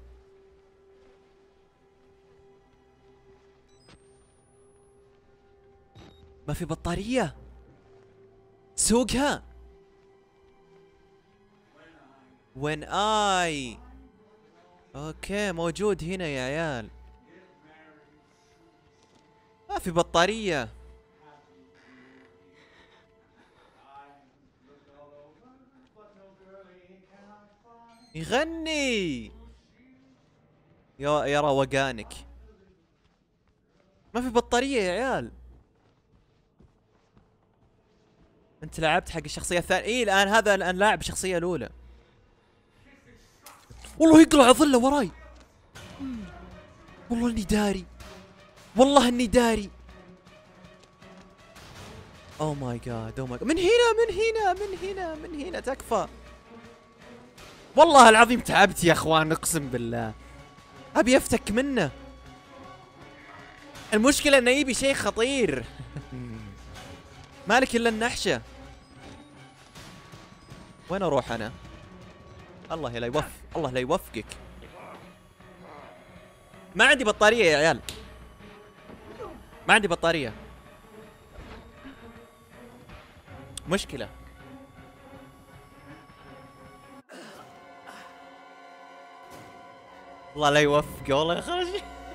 ما في بطارية سوقها. وين اي اوكي موجود هنا يا عيال. ما في بطارية. يغني يا يا روقانك. ما في بطارية يا عيال. انت لعبت حق الشخصية الثانية؟ ايه الان هذا الان لاعب الشخصية الاولى. والله يقلع ظله وراي. والله اني داري والله اني داري. اوه ماي جاد اوه ماي جاد. من هنا من هنا من هنا من هنا تكفى. والله العظيم تعبت يا اخوان اقسم بالله. ابي افتك منه. المشكلة انه يبي شيء خطير. مالك الا النحشة. وين اروح انا؟ الله لا يوفق الله لا يوفقك. ما عندي بطارية يا عيال. ما عندي بطارية. مشكلة. الله لا يوفقه والله يا خرج.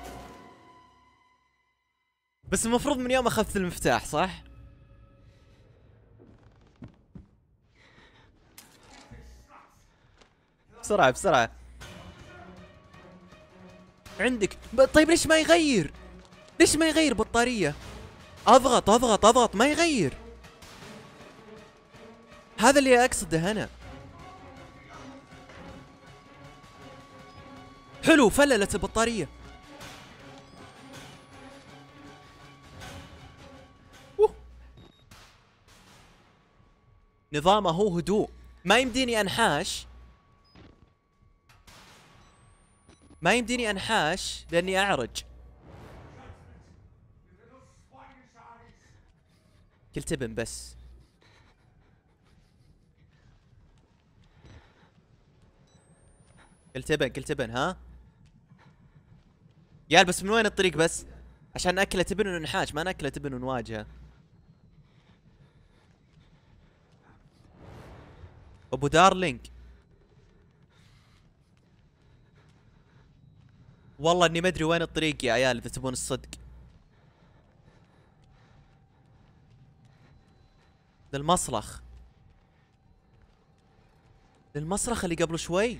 بس المفروض من يوم اخذت المفتاح صح؟ بسرعة بسرعة. عندك ب... طيب ليش ما يغير؟ ليش ما يغير بطارية؟ اضغط اضغط اضغط ما يغير. هذا اللي اقصده انا. حلو فللت البطارية. أوه. نظامه هو هدوء، ما يمديني انحاش، ما يمديني انحاش لاني اعرج. كل تبن بس. كل تبن كل تبن ها يال. بس من وين الطريق بس عشان ناكله تبن وننحاش، ما ناكله تبن ونواجهه. ابو دارلينج والله اني ما ادري وين الطريق يا عيال اذا تبون الصدق. للمصرخ، للمصرخ اللي قبل شوي.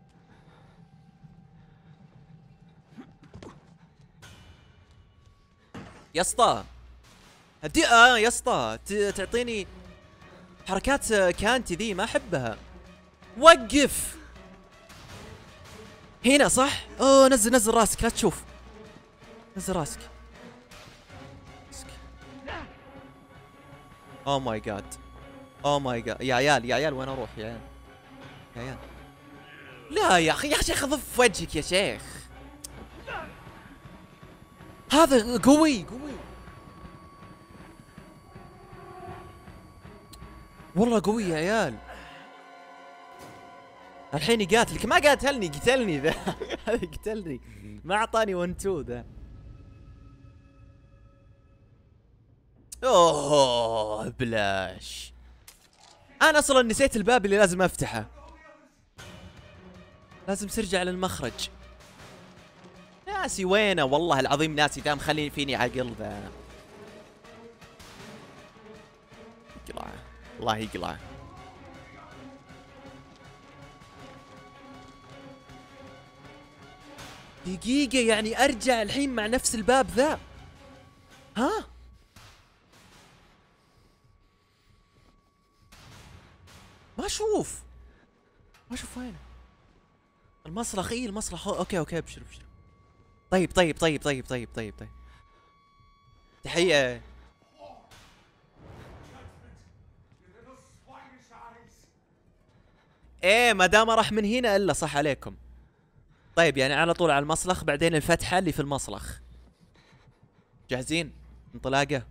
يا اسطى هدي اه يا اسطى تعطيني حركات كانتي ذي ما احبها. وقف هنا صح؟ اوه نزل نزل راسك لا تشوف، نزل راسك. اوه ماي جاد، اوه ماي جاد يا عيال يا عيال وين اروح يا عيال يا عيال؟ لا يا اخي يا شيخ ضف وجهك يا شيخ. هذا قوي قوي والله قوي يا عيال. الحين يقاتلك، ما قاتلني قتلني ذا. هذا قتلني ما اعطاني ون تو ذا. اوه بلاش. انا اصلا نسيت الباب اللي لازم افتحه، لازم ترجع للمخرج. ناسي وينه والله العظيم ناسي ذا، مخليني فيني عقل ذا. يقلع الله يقلع. دقيقة يعني ارجع الحين مع نفس الباب ذا؟ ها؟ ما اشوف ما اشوف وينه المصرخ. اي المصرخ اوكي اوكي ابشر ابشر. طيب طيب طيب طيب طيب طيب طيب تحية. ايه ما دام راح من هنا الا صح عليكم. طيب يعني على طول على المصلخ بعدين الفتحة اللي في المصلخ. جاهزين؟ انطلاقة.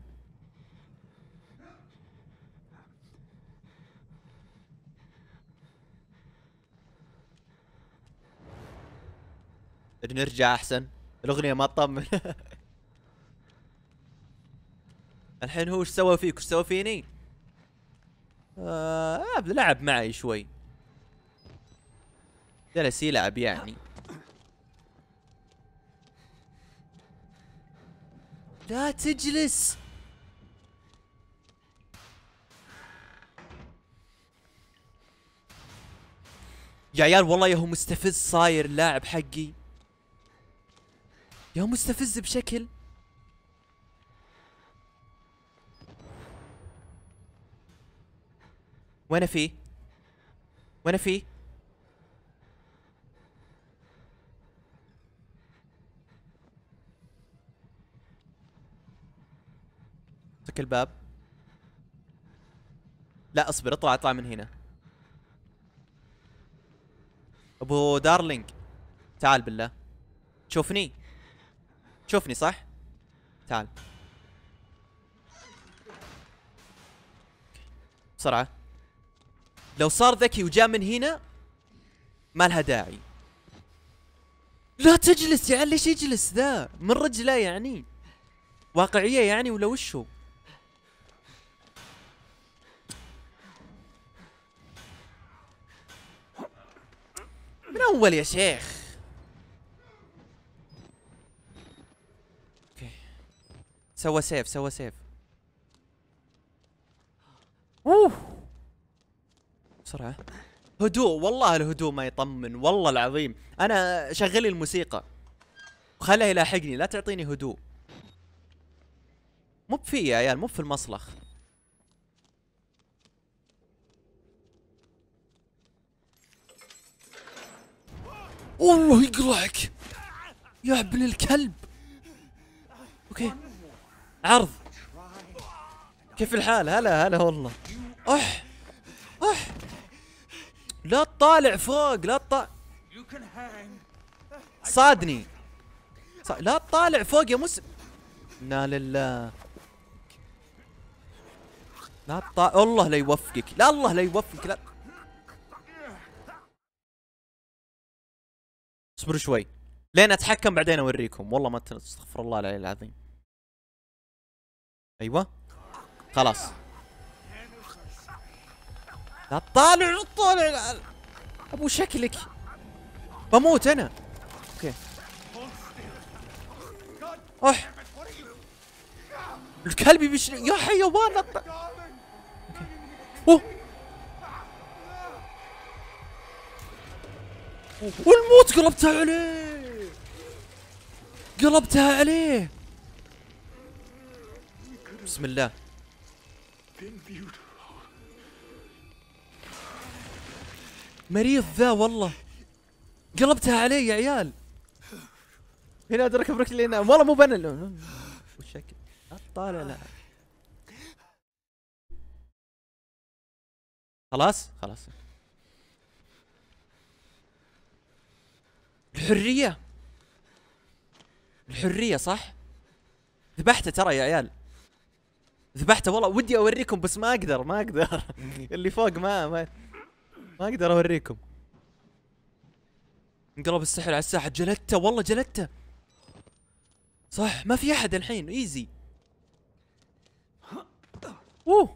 نرجع احسن، الاغنية ما تطمن. الحين هو ايش سوى فيك وش سوى فيني؟ آه لعب معي شوي، جلس يلعب يعني. لا تجلس يا عيال. والله يا هو مستفز صاير اللاعب حقي، يا هو مستفز بشكل. وين فيه؟ وين فيه؟ فك الباب. لا اصبر اطلع اطلع من هنا. ابو دارلينج تعال بالله. تشوفني؟ تشوفني صح؟ تعال بسرعة. لو صار ذكي وجاء من هنا ما لها داعي. لا تجلس يا عيال. ليش يجلس ذا من رجله يعني؟ واقعية يعني ولا وشو؟ من اول يا شيخ. اوكي سوى سيف سوى سيف. اوه بسرعة. هدوء والله الهدوء ما يطمن والله العظيم. انا شغلي الموسيقى وخلها يلاحقني، لا تعطيني هدوء. مو في يا عيال، مو في المصلخ. والله يقلعك يا ابن الكلب. اوكي عرض. كيف الحال؟ هلا هلا والله. اح اح لا تطالع فوق، لا تطالع. صادني ص... لا تطالع فوق يا مسلم. انا لله. لا تطالع، الله لا يوفقك، لا الله لا يوفقك، لا. اصبروا شوي لين اتحكم بعدين اوريكم. والله ما استغفر الله العلي العظيم. ايوه خلاص. لا تطالع لا تطالع ابو شكلك بموت انا. اوكي اح الكلب بيش يا حيوان. لا ت... اوه والموت قلبتها عليه، قلبتها عليه. بسم الله. مريض ذا والله، قلبتها علي يا عيال. هنا ادرك بركلي هنا والله مو بنا. وشكل لا تطالع لا. خلاص خلاص. الحرية الحرية صح. ذبحته ترى يا عيال، ذبحته والله. ودي اوريكم بس ما اقدر ما اقدر. اللي فوق ما ما ما اقدر اوريكم. انقلب السحر على الساحة. جلدته والله جلدته صح. ما في احد الحين ايزي. اوه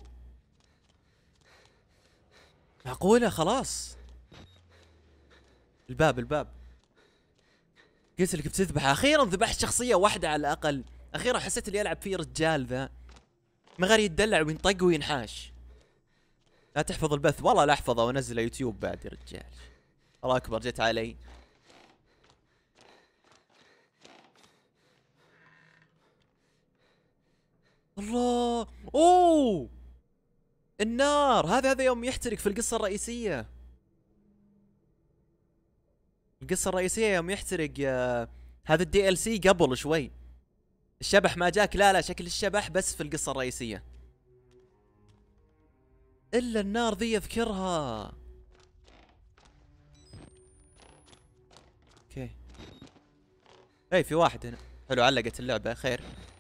معقولة خلاص. الباب الباب. قلت لك بتذبح. اخيرا ذبحت شخصية واحدة على الاقل. اخيرا حسيت اللي يلعب فيه رجال ذا، ما غير يتدلع وينطق وينحاش. لا تحفظ البث. والله لا احفظه وانزله يوتيوب بعد يا رجال. الله اكبر جت علي. الله اوه النار. هذا هذا يوم يحترق في القصة الرئيسية. القصة الرئيسية يوم يحترق يا... هذا الدي ال سي قبل شوي. الشبح ما جاك. لا لا شكل الشبح بس في القصة الرئيسية. الا النار ذي اذكرها. اوكي اي في واحد هنا. حلو علقت اللعبة خير.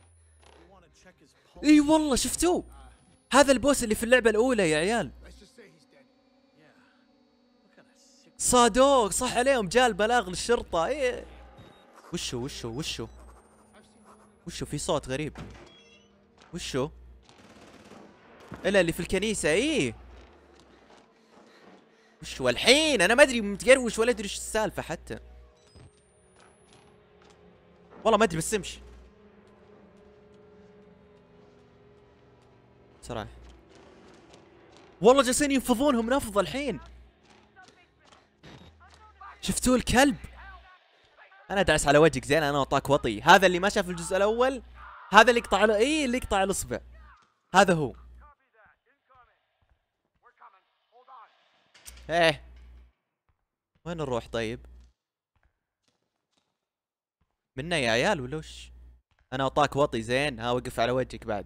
اي والله شفتوه. هذا البوس اللي في اللعبة الأولى يا عيال. صادوق صح عليهم. جاء البلاغ للشرطة. ايه وشو وشو وشو وشو في صوت غريب. وشو الا اللي في الكنيسة. ايه وشو الحين؟ انا ما ادري متقروش ولا ادري ايش السالفة حتى. والله ما ادري بس امشي صراحة. والله جالسين ينفضونهم نفض الحين. شفتوا الكلب؟ انا دعس على وجهك زين. انا اعطاك وطي. هذا اللي ما شاف الجزء الاول، هذا اللي يقطع له. اي اللي يقطع الاصبع هذا هو. ايه وين نروح طيب؟ منا يا عيال ولا وش؟ انا اعطاك وطي زين. ها وقف على وجهك بعد.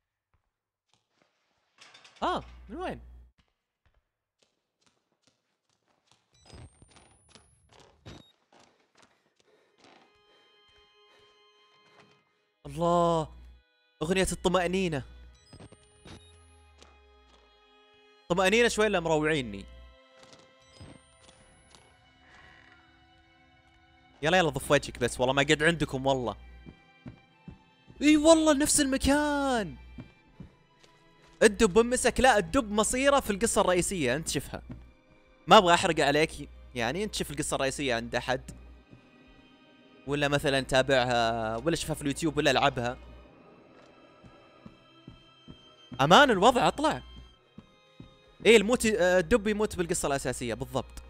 اه من وين؟ الله اغنية الطمأنينة. طمأنينة شوي الا مروعيني. يلا يلا ضف وجهك بس. والله ما قد عندكم والله. اي والله نفس المكان. الدب مسك. لا الدب مصيره في القصة الرئيسية. انت شوفها. ما ابغى احرق عليك يعني. انت شوف القصة الرئيسية عند احد ولا مثلا تابعها ولا شوفها في اليوتيوب ولا العبها. امان الوضع اطلع. ايه الموت. الدب يموت بالقصة الاساسية بالضبط.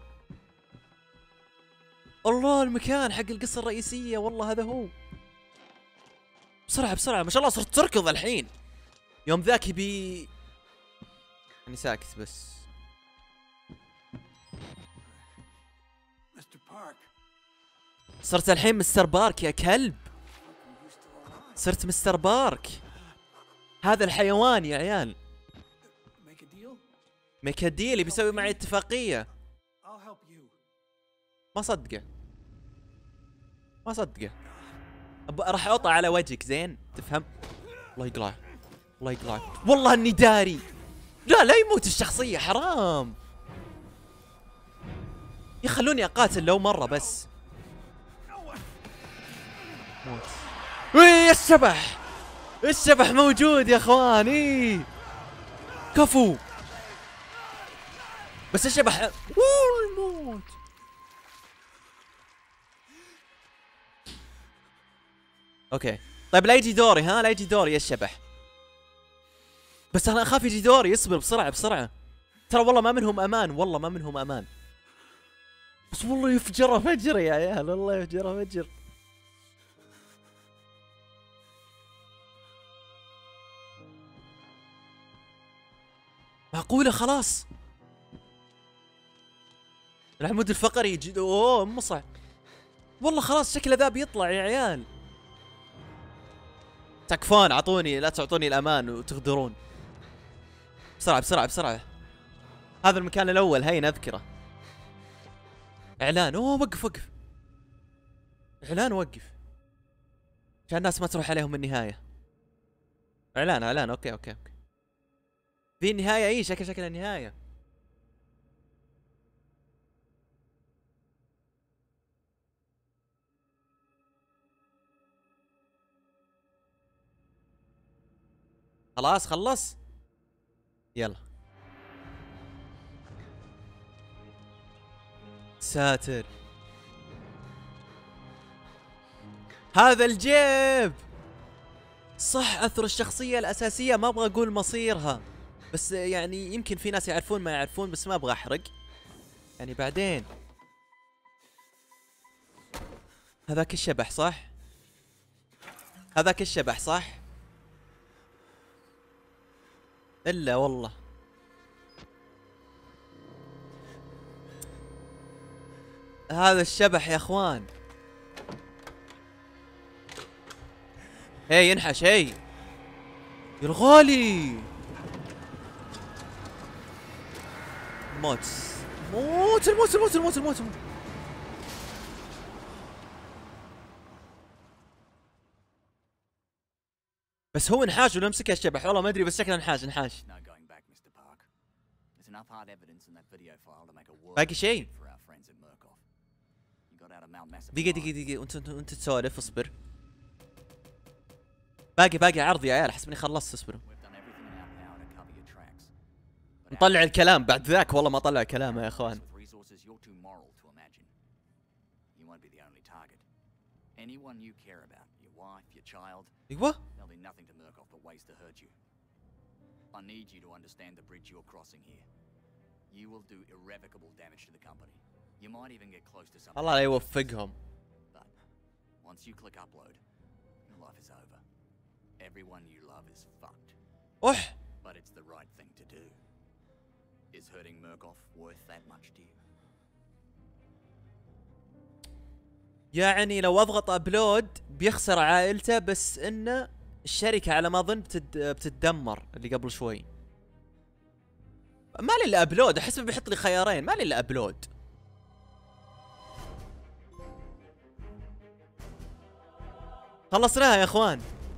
الله المكان حق القصة الرئيسية. والله هذا هو. بسرعة بسرعة. ما شاء الله صرت تركض الحين. يوم ذاك يبي يعني ساكت بس. مستر بارك صرت الحين مستر بارك يا كلب. صرت مستر بارك. هذا الحيوان يا عيال. ميك ديل يبي يسوي معي اتفاقية. ما صدقه. ما صدقه. راح اقطع على وجهك زين تفهم. الله يقلع. الله يقلع. والله اني داري. لا لا يموت الشخصية حرام. يخلوني اقاتل لو مرة بس. موت. ايه الشبح. الشبح موجود يا اخوان. ايه كفو. بس الشبح اوه الموت. اوكي طيب لا يجي دوري. ها لا يجي دوري يا الشبح. بس انا اخاف يجي دوري. اصبر بسرعة بسرعة. ترى والله ما منهم امان. والله ما منهم امان. بس والله يفجر فجر يا عيال. والله يفجر فجر. معقولة خلاص العمود الفقري يجي. اوه مصع. والله خلاص شكله ذا بيطلع يا عيال. تكفون اعطوني. لا تعطوني الامان وتغدرون. بسرعة بسرعة بسرعة. هذا المكان الاول هين اذكره. اعلان. اوه وقف وقف. اعلان وقف عشان الناس ما تروح عليهم النهاية. اعلان اعلان. اوكي اوكي اوكي. في النهاية. اي شكل شكل النهاية. خلاص خلص. يلا. ساتر. هذا الجيب صح. اثر الشخصية الاساسية. ما ابغى اقول مصيرها بس يعني يمكن في ناس يعرفون ما يعرفون. بس ما ابغى احرق يعني بعدين. هذاك الشبح صح. هذاك الشبح صح. الا والله هذا الشبح يا اخوان. هي ينحش. هي يا الغالي. موت موت الموت الموت الموت الموت, الموت. بس هو انحاش ولا مسك الشبح والله ما ادري. بس شكله انحاش انحاش. باقي شيء. دقيقة دقيقة دقيقة. وانت انت انت تسولف. اصبر. باقي باقي عرض يا عيال. حسب اني خلصت. اصبروا. نطلع الكلام بعد ذاك. والله ما طلع كلامه يا اخوان. ايوه. I need you to understand the bridge you're crossing here. You will do irrevocable damage to the company. You might even get close to something. الله لا يوفقهم. But once you click upload, your life is over. Everyone you love is fucked. أوح. But it's the right thing to do. Is hurting Murkoff worth that much to you? يعني لو اضغط ابلود بيخسر عائلته. بس انه الشركة على ما اظن بتد... بتتدمر. اللي قبل شوي ما لي الا ابلود. احس بيحط لي خيارين. ما لي الا ابلود. خلصناها يا اخوان.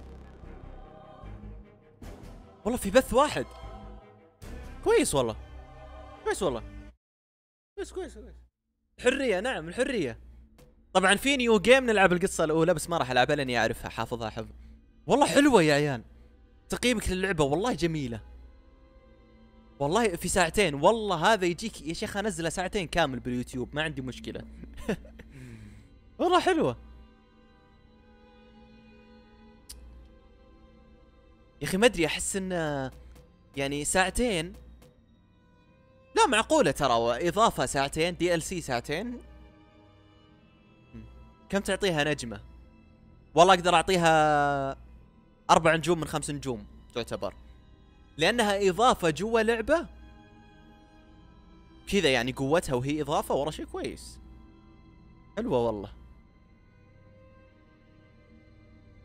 والله في بث واحد. كويس والله. كويس والله. كويس كويس كويس. الحرية. نعم الحرية. طبعا في نيو جيم نلعب القصة الاولى بس ما راح العبها لاني اعرفها حافظها حفظ. والله حلوة يا عيال. تقييمك للعبة والله جميلة. والله في ساعتين. والله هذا يجيك يا شيخ انزله ساعتين كامل باليوتيوب ما عندي مشكلة. والله حلوة يا اخي. ما ادري احس انه يعني ساعتين. لا معقولة ترى. اضافة ساعتين. دي ال سي ساعتين. كم تعطيها نجمة؟ والله اقدر اعطيها اربع نجوم من خمس نجوم تعتبر. لانها اضافة جوا لعبة كذا يعني. قوتها وهي اضافة ورا شيء كويس. حلوة والله.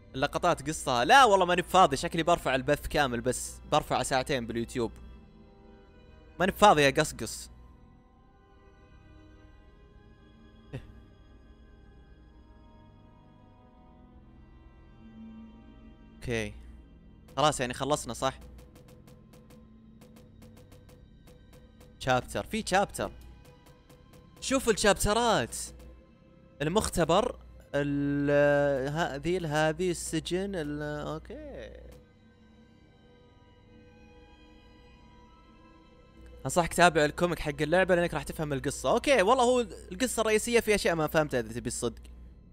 اللقطات قصة. لا والله ماني بفاضي، شكلي برفع البث كامل بس برفع ساعتين باليوتيوب. ماني بفاضي اقصقص. اوكي خلاص يعني خلصنا صح؟ شابتر في شابتر. شوف الشابترات. المختبر ال هذه هذه السجن ال اوكي. انصحك تتابع الكوميك حق اللعبة لانك راح تفهم القصة. اوكي والله هو القصة الرئيسية في اشياء ما فهمتها اذا تبي الصدق.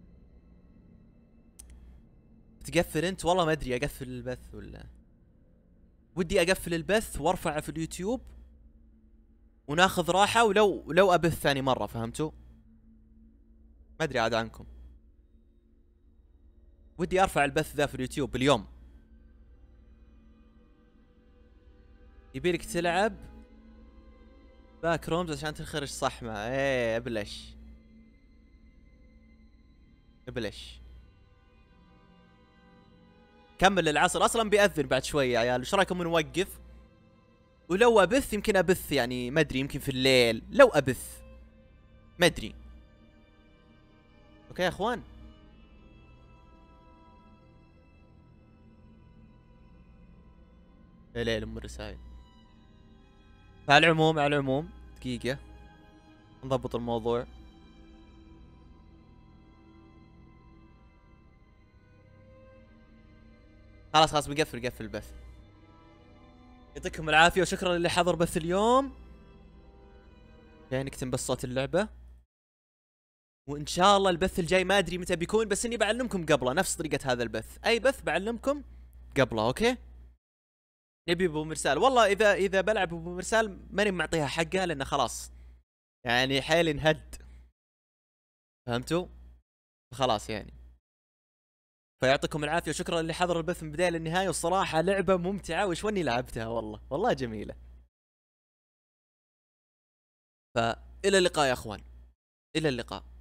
تقفل انت؟ والله ما ادري اقفل البث ولا. ودي اقفل البث وارفعه في اليوتيوب وناخذ راحة ولو لو ابث ثاني مرة، فهمتوا؟ ما ادري عاد عنكم. ودي ارفع البث ذا في اليوتيوب اليوم. يبيلك تلعب باك رومز عشان تخرج صح مع ايه ابلش ابلش. كمل العصر اصلا بيأذن بعد شوي يا عيال، ايش رايكم نوقف؟ ولو ابث يمكن ابث يعني ما ادري، يمكن في الليل لو ابث ما ادري. اوكي يا اخوان يا ليل ام الرسائل. على العموم على العموم دقيقة نضبط الموضوع. خلاص خلاص بنقفل قفل البث. يعطيكم العافية وشكرا للي حضر بث اليوم. يعني نكتم بس صوت اللعبة. وان شاء الله البث الجاي ما ادري متى بيكون، بس اني بعلمكم قبله نفس طريقة هذا البث، اي بث بعلمكم قبله. اوكي نبي ابو مرسال. والله اذا اذا بلعب ابو مرسال ماني معطيها حقها لانه خلاص يعني حيل انهد، فهمتوا؟ خلاص يعني. فيعطيكم العافية وشكرا اللي حضر البث من البداية للنهاية. والصراحة لعبة ممتعة وش وني لعبتها والله والله جميلة. فإلى اللقاء يا اخوان، إلى اللقاء.